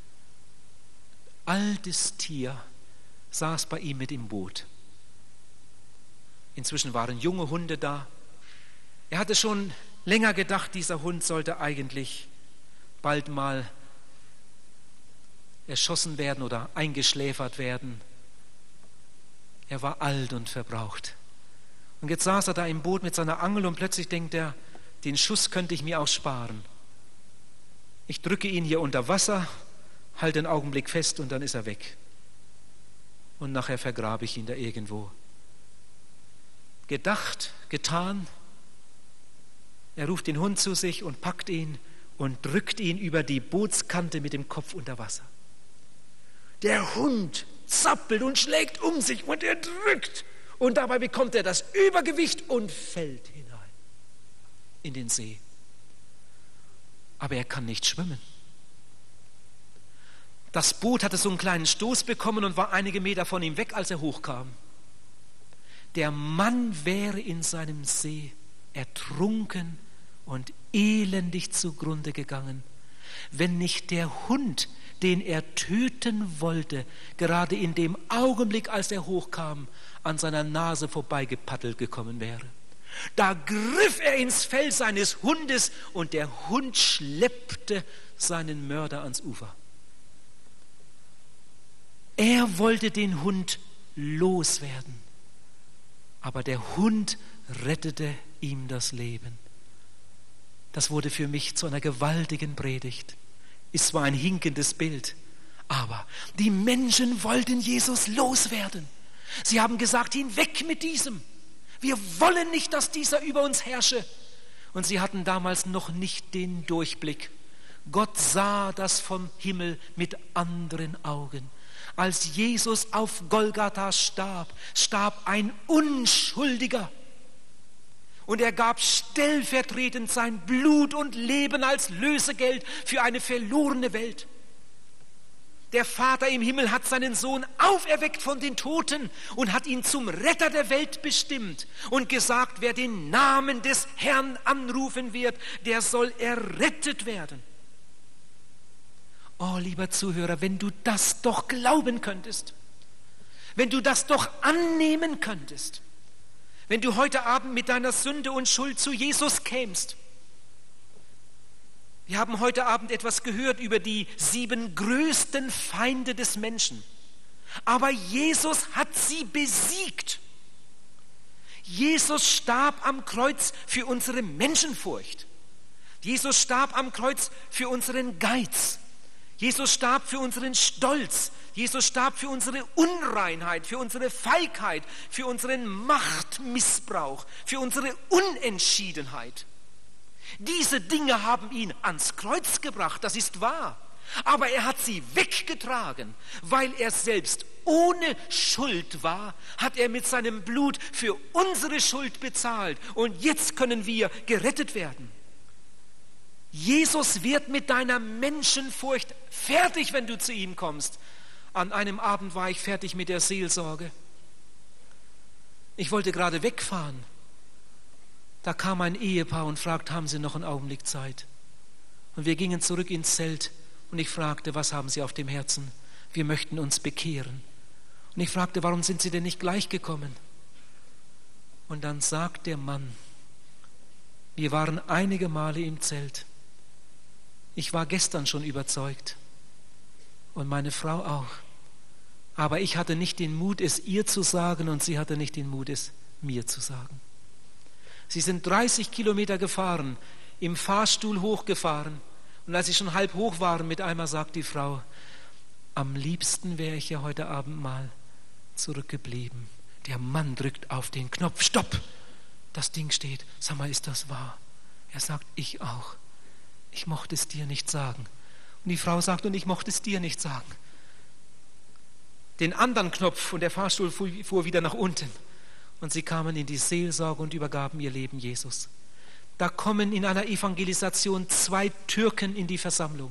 altes Tier, saß bei ihm mit im Boot. Inzwischen waren junge Hunde da. Er hatte schon länger gedacht, dieser Hund sollte eigentlich bald mal erschossen werden oder eingeschläfert werden. Er war alt und verbraucht. Und jetzt saß er da im Boot mit seiner Angel und plötzlich denkt er, den Schuss könnte ich mir auch sparen. Ich drücke ihn hier unter Wasser, halte einen Augenblick fest und dann ist er weg. Und nachher vergrabe ich ihn da irgendwo. Gedacht, getan. Er ruft den Hund zu sich und packt ihn und drückt ihn über die Bootskante mit dem Kopf unter Wasser. Der Hund zappelt und schlägt um sich und er drückt. Und dabei bekommt er das Übergewicht und fällt hinein in den See. Aber er kann nicht schwimmen. Das Boot hatte so einen kleinen Stoß bekommen und war einige Meter von ihm weg, als er hochkam. Der Mann wäre in seinem See ertrunken und elendig zugrunde gegangen, wenn nicht der Hund, den er töten wollte, gerade in dem Augenblick, als er hochkam, an seiner Nase vorbeigepaddelt gekommen wäre. Da griff er ins Fell seines Hundes und der Hund schleppte seinen Mörder ans Ufer. Er wollte den Hund loswerden, aber der Hund rettete ihm das Leben. Das wurde für mich zu einer gewaltigen Predigt. Ist zwar ein hinkendes Bild, aber die Menschen wollten Jesus loswerden. Sie haben gesagt, hinweg mit diesem. Wir wollen nicht, dass dieser über uns herrsche. Und sie hatten damals noch nicht den Durchblick. Gott sah das vom Himmel mit anderen Augen. Als Jesus auf Golgatha starb, starb ein Unschuldiger. Und er gab stellvertretend sein Blut und Leben als Lösegeld für eine verlorene Welt. Der Vater im Himmel hat seinen Sohn auferweckt von den Toten und hat ihn zum Retter der Welt bestimmt und gesagt, wer den Namen des Herrn anrufen wird, der soll errettet werden. Oh, lieber Zuhörer, wenn du das doch glauben könntest, wenn du das doch annehmen könntest, wenn du heute Abend mit deiner Sünde und Schuld zu Jesus kämst. Wir haben heute Abend etwas gehört über die sieben größten Feinde des Menschen. Aber Jesus hat sie besiegt. Jesus starb am Kreuz für unsere Menschenfurcht. Jesus starb am Kreuz für unseren Geiz. Jesus starb für unseren Stolz. Jesus starb für unsere Unreinheit, für unsere Feigheit, für unseren Machtmissbrauch, für unsere Unentschiedenheit. Diese Dinge haben ihn ans Kreuz gebracht, das ist wahr. Aber er hat sie weggetragen, weil er selbst ohne Schuld war, hat er mit seinem Blut für unsere Schuld bezahlt. Und jetzt können wir gerettet werden. Jesus wird mit deiner Menschenfurcht fertig, wenn du zu ihm kommst. An einem Abend war ich fertig mit der Seelsorge. Ich wollte gerade wegfahren. Da kam ein Ehepaar und fragte, haben Sie noch einen Augenblick Zeit? Und wir gingen zurück ins Zelt und ich fragte, was haben Sie auf dem Herzen? Wir möchten uns bekehren. Und ich fragte, warum sind Sie denn nicht gleich gekommen? Und dann sagt der Mann, wir waren einige Male im Zelt. Ich war gestern schon überzeugt und meine Frau auch. Aber ich hatte nicht den Mut, es ihr zu sagen und sie hatte nicht den Mut, es mir zu sagen. Sie sind dreißig Kilometer gefahren, im Fahrstuhl hochgefahren. Und als sie schon halb hoch waren, mit einmal sagt die Frau, am liebsten wäre ich ja heute Abend mal zurückgeblieben. Der Mann drückt auf den Knopf, stopp! Das Ding steht, sag mal, ist das wahr? Er sagt, ich auch. Ich mochte es dir nicht sagen. Und die Frau sagt, und ich mochte es dir nicht sagen. Den anderen Knopf und der Fahrstuhl fuhr wieder nach unten. Und sie kamen in die Seelsorge und übergaben ihr Leben Jesus. Da kommen in einer Evangelisation zwei Türken in die Versammlung.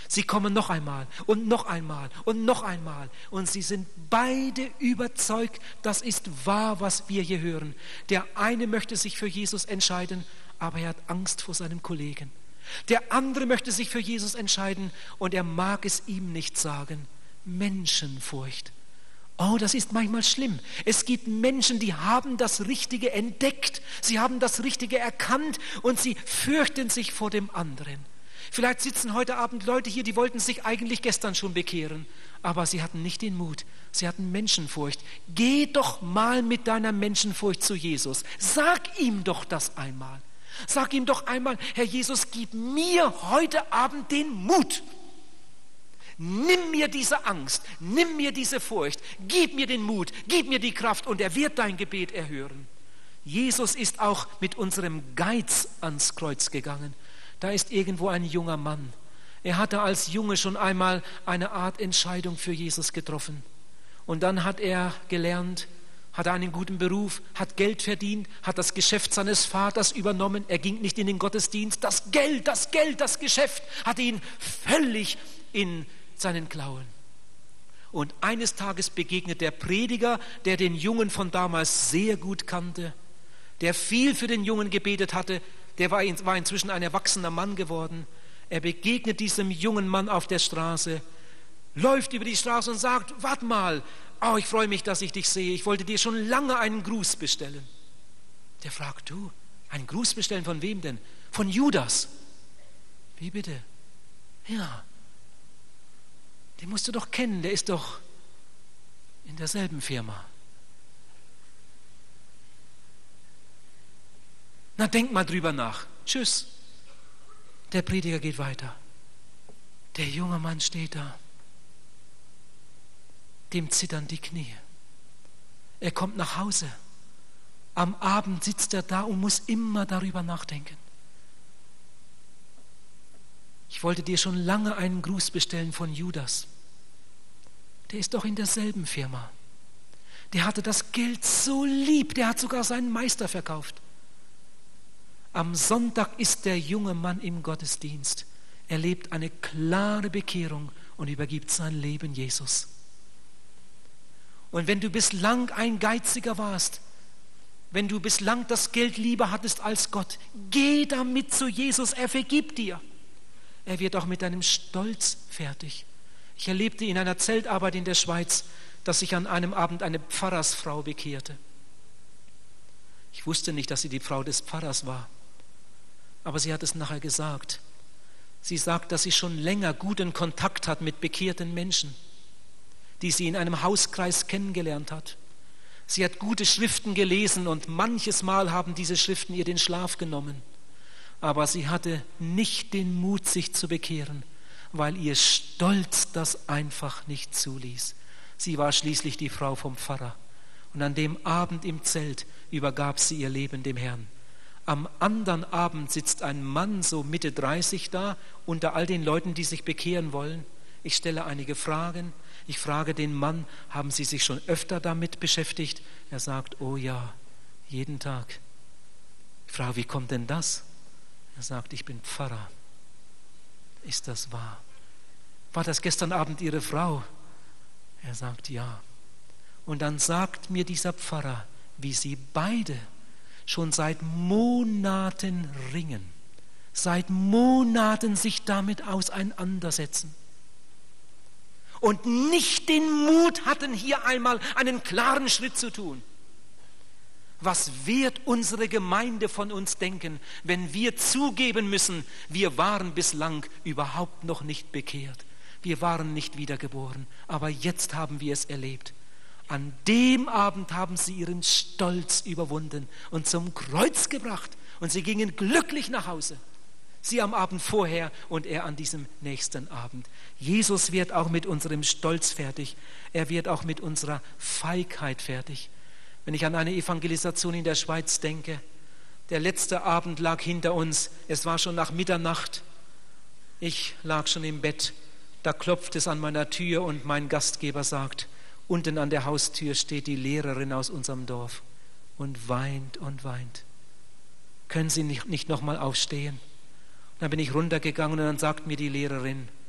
Sie kommen noch einmal und noch einmal und noch einmal. Und sie sind beide überzeugt, das ist wahr, was wir hier hören. Der eine möchte sich für Jesus entscheiden, aber er hat Angst vor seinem Kollegen. Der andere möchte sich für Jesus entscheiden und er mag es ihm nicht sagen. Menschenfurcht. Oh, das ist manchmal schlimm. Es gibt Menschen, die haben das Richtige entdeckt. Sie haben das Richtige erkannt und sie fürchten sich vor dem anderen. Vielleicht sitzen heute Abend Leute hier, die wollten sich eigentlich gestern schon bekehren, aber sie hatten nicht den Mut, sie hatten Menschenfurcht. Geh doch mal mit deiner Menschenfurcht zu Jesus. Sag ihm doch das einmal. Sag ihm doch einmal, Herr Jesus, gib mir heute Abend den Mut. Nimm mir diese Angst, nimm mir diese Furcht, gib mir den Mut, gib mir die Kraft und er wird dein Gebet erhören. Jesus ist auch mit unserem Geiz ans Kreuz gegangen. Da ist irgendwo ein junger Mann. Er hatte als Junge schon einmal eine Art Entscheidung für Jesus getroffen. Und dann hat er gelernt, hat einen guten Beruf, hat Geld verdient, hat das Geschäft seines Vaters übernommen. Er ging nicht in den Gottesdienst. Das Geld, das Geld, das Geschäft hatte ihn völlig in seinen Klauen. Und eines Tages begegnet der Prediger, der den Jungen von damals sehr gut kannte, der viel für den Jungen gebetet hatte. Der war, war inzwischen ein erwachsener Mann geworden. Er begegnet diesem jungen Mann auf der Straße, läuft über die Straße und sagt, warte mal, oh, ich freue mich, dass ich dich sehe. Ich wollte dir schon lange einen Gruß bestellen. Der fragt, du, einen Gruß bestellen von wem denn? Von Judas. Wie bitte? Ja, den musst du doch kennen, der ist doch in derselben Firma. Na, denk mal drüber nach. Tschüss. Der Prediger geht weiter. Der junge Mann steht da. Dem zittern die Knie. Er kommt nach Hause. Am Abend sitzt er da und muss immer darüber nachdenken. Ich wollte dir schon lange einen Gruß bestellen von Judas. Der ist doch in derselben Firma. Der hatte das Geld so lieb, der hat sogar seinen Meister verkauft. Am Sonntag ist der junge Mann im Gottesdienst. Er lebt eine klare Bekehrung und übergibt sein Leben Jesus. Und wenn du bislang ein Geiziger warst, wenn du bislang das Geld lieber hattest als Gott, geh damit zu Jesus, er vergibt dir. Er wird auch mit deinem Stolz fertig. Ich erlebte in einer Zeltarbeit in der Schweiz, dass sich an einem Abend eine Pfarrersfrau bekehrte. Ich wusste nicht, dass sie die Frau des Pfarrers war. Aber sie hat es nachher gesagt. Sie sagt, dass sie schon länger guten Kontakt hat mit bekehrten Menschen, die sie in einem Hauskreis kennengelernt hat. Sie hat gute Schriften gelesen und manches Mal haben diese Schriften ihr den Schlaf genommen. Aber sie hatte nicht den Mut, sich zu bekehren, weil ihr Stolz das einfach nicht zuließ. Sie war schließlich die Frau vom Pfarrer. Und an dem Abend im Zelt übergab sie ihr Leben dem Herrn. Am anderen Abend sitzt ein Mann, so Mitte dreißig da, unter all den Leuten, die sich bekehren wollen. Ich stelle einige Fragen. Ich frage den Mann, haben Sie sich schon öfter damit beschäftigt? Er sagt, oh ja, jeden Tag. Ich frage, wie kommt denn das? Er sagt, ich bin Pfarrer. Ist das wahr? War das gestern Abend Ihre Frau? Er sagt, ja. Und dann sagt mir dieser Pfarrer, wie sie beide schon seit Monaten ringen, seit Monaten sich damit auseinandersetzen und nicht den Mut hatten, hier einmal einen klaren Schritt zu tun. Was wird unsere Gemeinde von uns denken, wenn wir zugeben müssen, wir waren bislang überhaupt noch nicht bekehrt, wir waren nicht wiedergeboren, aber jetzt haben wir es erlebt. An dem Abend haben sie ihren Stolz überwunden und zum Kreuz gebracht und sie gingen glücklich nach Hause. Sie am Abend vorher und er an diesem nächsten Abend. Jesus wird auch mit unserem Stolz fertig. Er wird auch mit unserer Feigheit fertig. Wenn ich an eine Evangelisation in der Schweiz denke, der letzte Abend lag hinter uns. Es war schon nach Mitternacht. Ich lag schon im Bett. Da klopft es an meiner Tür und mein Gastgeber sagt, unten an der Haustür steht die Lehrerin aus unserem Dorf und weint und weint. Können Sie nicht, nicht noch mal aufstehen? Und dann bin ich runtergegangen und dann sagt mir die Lehrerin,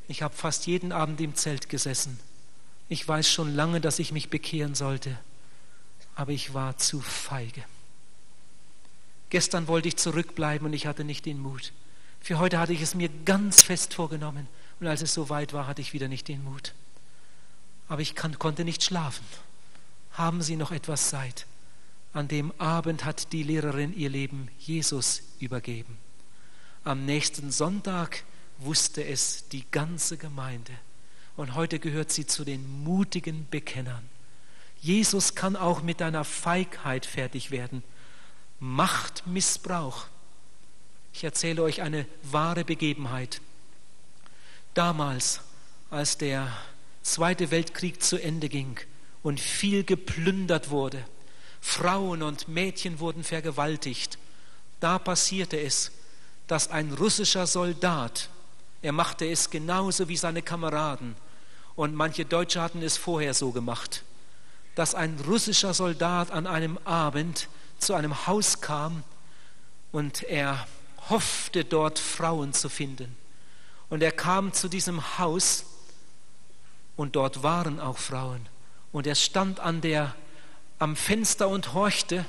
Ich habe fast jeden Abend im Zelt gesessen. Ich weiß schon lange, dass ich mich bekehren sollte, aber ich war zu feige. Gestern wollte ich zurückbleiben und ich hatte nicht den Mut. Für heute hatte ich es mir ganz fest vorgenommen und als es so weit war, hatte ich wieder nicht den Mut. Aber ich kann, konnte nicht schlafen. Haben Sie noch etwas Zeit? An dem Abend hat die Lehrerin ihr Leben Jesus übergeben. Am nächsten Sonntag wusste es die ganze Gemeinde. Und heute gehört sie zu den mutigen Bekennern. Jesus kann auch mit deiner Feigheit fertig werden. Machtmissbrauch. Ich erzähle euch eine wahre Begebenheit. Damals, als der Zweite Weltkrieg zu Ende ging und viel geplündert wurde, Frauen und Mädchen wurden vergewaltigt, da passierte es, dass ein russischer Soldat, er machte es genauso wie seine Kameraden, und manche Deutsche hatten es vorher so gemacht, dass ein russischer Soldat an einem Abend zu einem Haus kam und er hoffte, dort Frauen zu finden. Und er kam zu diesem Haus und dort waren auch Frauen. Und er stand an der, am Fenster und horchte.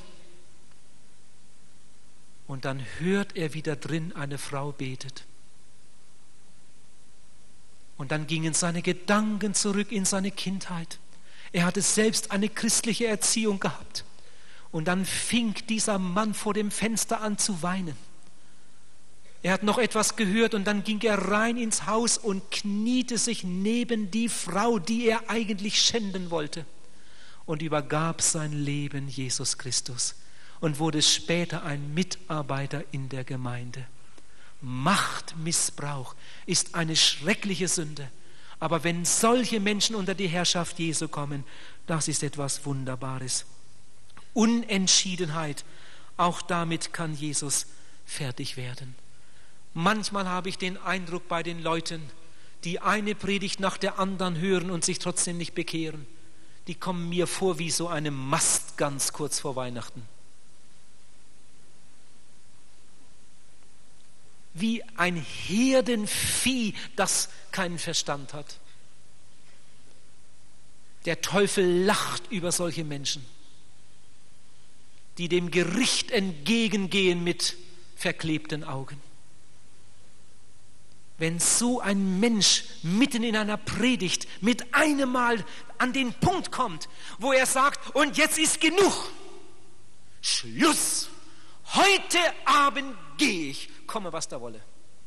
Und dann hört er, wie da drin eine Frau betet. Und dann gingen seine Gedanken zurück in seine Kindheit. Er hatte selbst eine christliche Erziehung gehabt. Und dann fing dieser Mann vor dem Fenster an zu weinen. Er hat noch etwas gehört und dann ging er rein ins Haus und kniete sich neben die Frau, die er eigentlich schänden wollte, und übergab sein Leben Jesus Christus und wurde später ein Mitarbeiter in der Gemeinde. Machtmissbrauch ist eine schreckliche Sünde, aber wenn solche Menschen unter die Herrschaft Jesu kommen, das ist etwas Wunderbares. Unentschiedenheit, auch damit kann Jesus fertig werden. Manchmal habe ich den Eindruck bei den Leuten, die eine Predigt nach der anderen hören und sich trotzdem nicht bekehren, die kommen mir vor wie so eine Mastgans kurz vor Weihnachten. Wie ein Herdenvieh, das keinen Verstand hat. Der Teufel lacht über solche Menschen, die dem Gericht entgegengehen mit verklebten Augen. Wenn so ein Mensch mitten in einer Predigt mit einem Mal an den Punkt kommt, wo er sagt, und jetzt ist genug, Schluss, heute Abend gehe ich, komme was da wolle.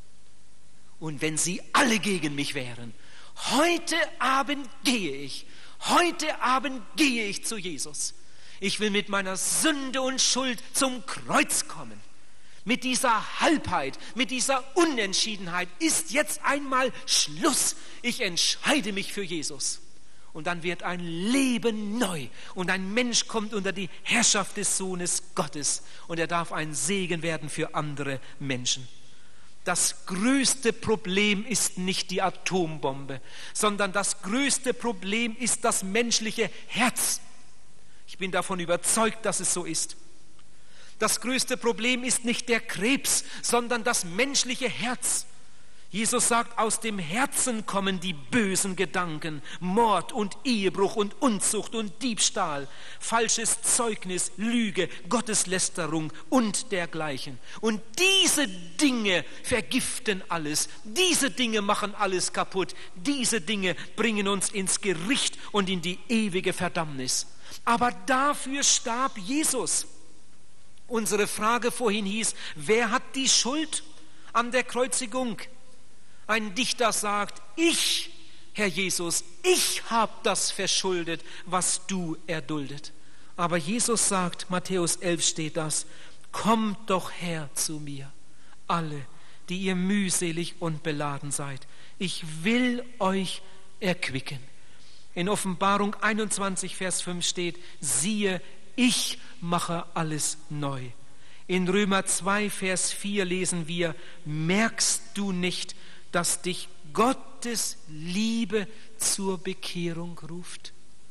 Und wenn sie alle gegen mich wären, heute Abend gehe ich, heute Abend gehe ich zu Jesus. Ich will mit meiner Sünde und Schuld zum Kreuz kommen. Mit dieser Halbheit, mit dieser Unentschiedenheit ist jetzt einmal Schluss. Ich entscheide mich für Jesus. Und dann wird ein Leben neu und ein Mensch kommt unter die Herrschaft des Sohnes Gottes und er darf ein Segen werden für andere Menschen. Das größte Problem ist nicht die Atombombe, sondern das größte Problem ist das menschliche Herz. Ich bin davon überzeugt, dass es so ist. Das größte Problem ist nicht der Krebs, sondern das menschliche Herz. Jesus sagt, aus dem Herzen kommen die bösen Gedanken, Mord und Ehebruch und Unzucht und Diebstahl, falsches Zeugnis, Lüge, Gotteslästerung und dergleichen. Und diese Dinge vergiften alles, diese Dinge machen alles kaputt, diese Dinge bringen uns ins Gericht und in die ewige Verdammnis. Aber dafür starb Jesus. Unsere Frage vorhin hieß, wer hat die Schuld an der Kreuzigung? Ein Dichter sagt, ich, Herr Jesus, ich habe das verschuldet, was du erduldet. Aber Jesus sagt, Matthäus elf steht das, kommt doch her zu mir, alle, die ihr mühselig und beladen seid. Ich will euch erquicken. In Offenbarung einundzwanzig, Vers fünf steht, siehe, ich mache alles neu. In Römer zwei, Vers vier lesen wir, merkst du nicht, dass dich Gottes Liebe zur Bekehrung ruft?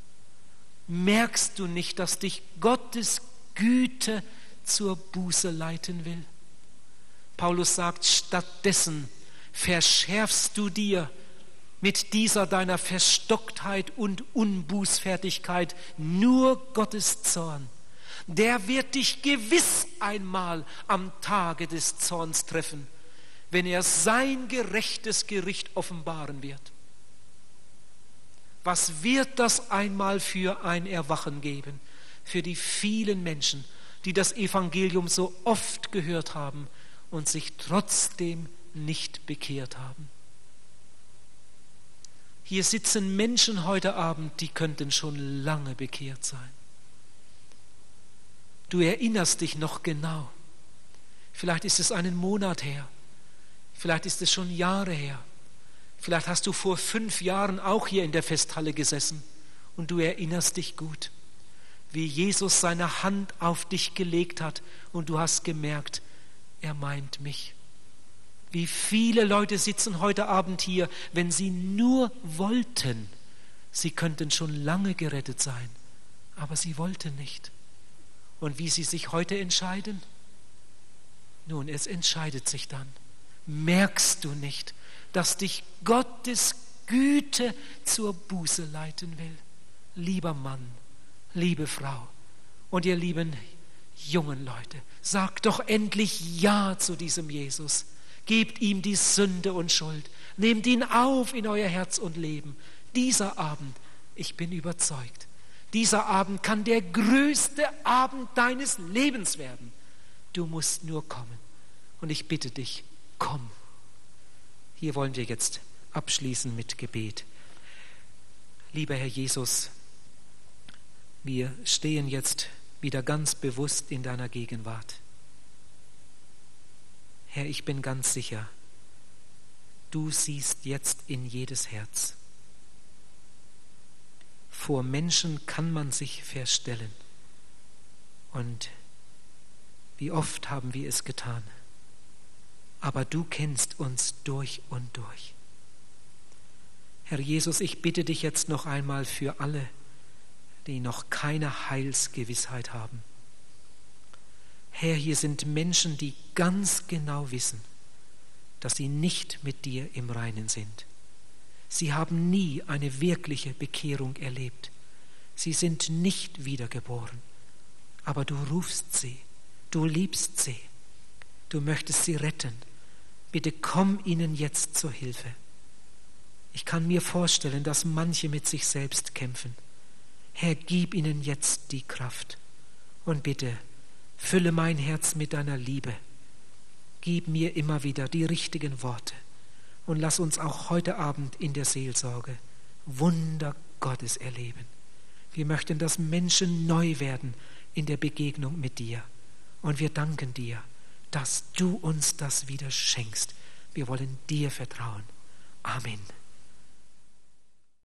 Merkst du nicht, dass dich Gottes Güte zur Buße leiten will? Paulus sagt, stattdessen verschärfst du dir mit dieser deiner Verstocktheit und Unbußfertigkeit nur Gottes Zorn. Der wird dich gewiss einmal am Tage des Zorns treffen, wenn er sein gerechtes Gericht offenbaren wird. Was wird das einmal für ein Erwachen geben, für die vielen Menschen, die das Evangelium so oft gehört haben und sich trotzdem nicht bekehrt haben? Hier sitzen Menschen heute Abend, die könnten schon lange bekehrt sein. Du erinnerst dich noch genau. Vielleicht ist es einen Monat her. Vielleicht ist es schon Jahre her. Vielleicht hast du vor fünf Jahren auch hier in der Festhalle gesessen und du erinnerst dich gut, wie Jesus seine Hand auf dich gelegt hat und du hast gemerkt, er meint mich. Wie viele Leute sitzen heute Abend hier, wenn sie nur wollten, sie könnten schon lange gerettet sein, aber sie wollten nicht. Und wie sie sich heute entscheiden? Nun, es entscheidet sich dann. Merkst du nicht, dass dich Gottes Güte zur Buße leiten will? Lieber Mann, liebe Frau und ihr lieben jungen Leute, sagt doch endlich Ja zu diesem Jesus. Gebt ihm die Sünde und Schuld. Nehmt ihn auf in euer Herz und Leben. Dieser Abend, ich bin überzeugt, dieser Abend kann der größte Abend deines Lebens werden. Du musst nur kommen. Und ich bitte dich, komm. Hier wollen wir jetzt abschließen mit Gebet. Lieber Herr Jesus, wir stehen jetzt wieder ganz bewusst in deiner Gegenwart. Herr, ich bin ganz sicher, du siehst jetzt in jedes Herz. Vor Menschen kann man sich verstellen. Und wie oft haben wir es getan. Aber du kennst uns durch und durch. Herr Jesus, ich bitte dich jetzt noch einmal für alle, die noch keine Heilsgewissheit haben. Herr, hier sind Menschen, die ganz genau wissen, dass sie nicht mit dir im Reinen sind. Sie haben nie eine wirkliche Bekehrung erlebt. Sie sind nicht wiedergeboren. Aber du rufst sie, du liebst sie, du möchtest sie retten. Bitte komm ihnen jetzt zur Hilfe. Ich kann mir vorstellen, dass manche mit sich selbst kämpfen. Herr, gib ihnen jetzt die Kraft. Und bitte, fülle mein Herz mit deiner Liebe. Gib mir immer wieder die richtigen Worte. Und lass uns auch heute Abend in der Seelsorge Wunder Gottes erleben. Wir möchten, dass Menschen neu werden in der Begegnung mit dir. Und wir danken dir, dass du uns das wieder schenkst. Wir wollen dir vertrauen. Amen.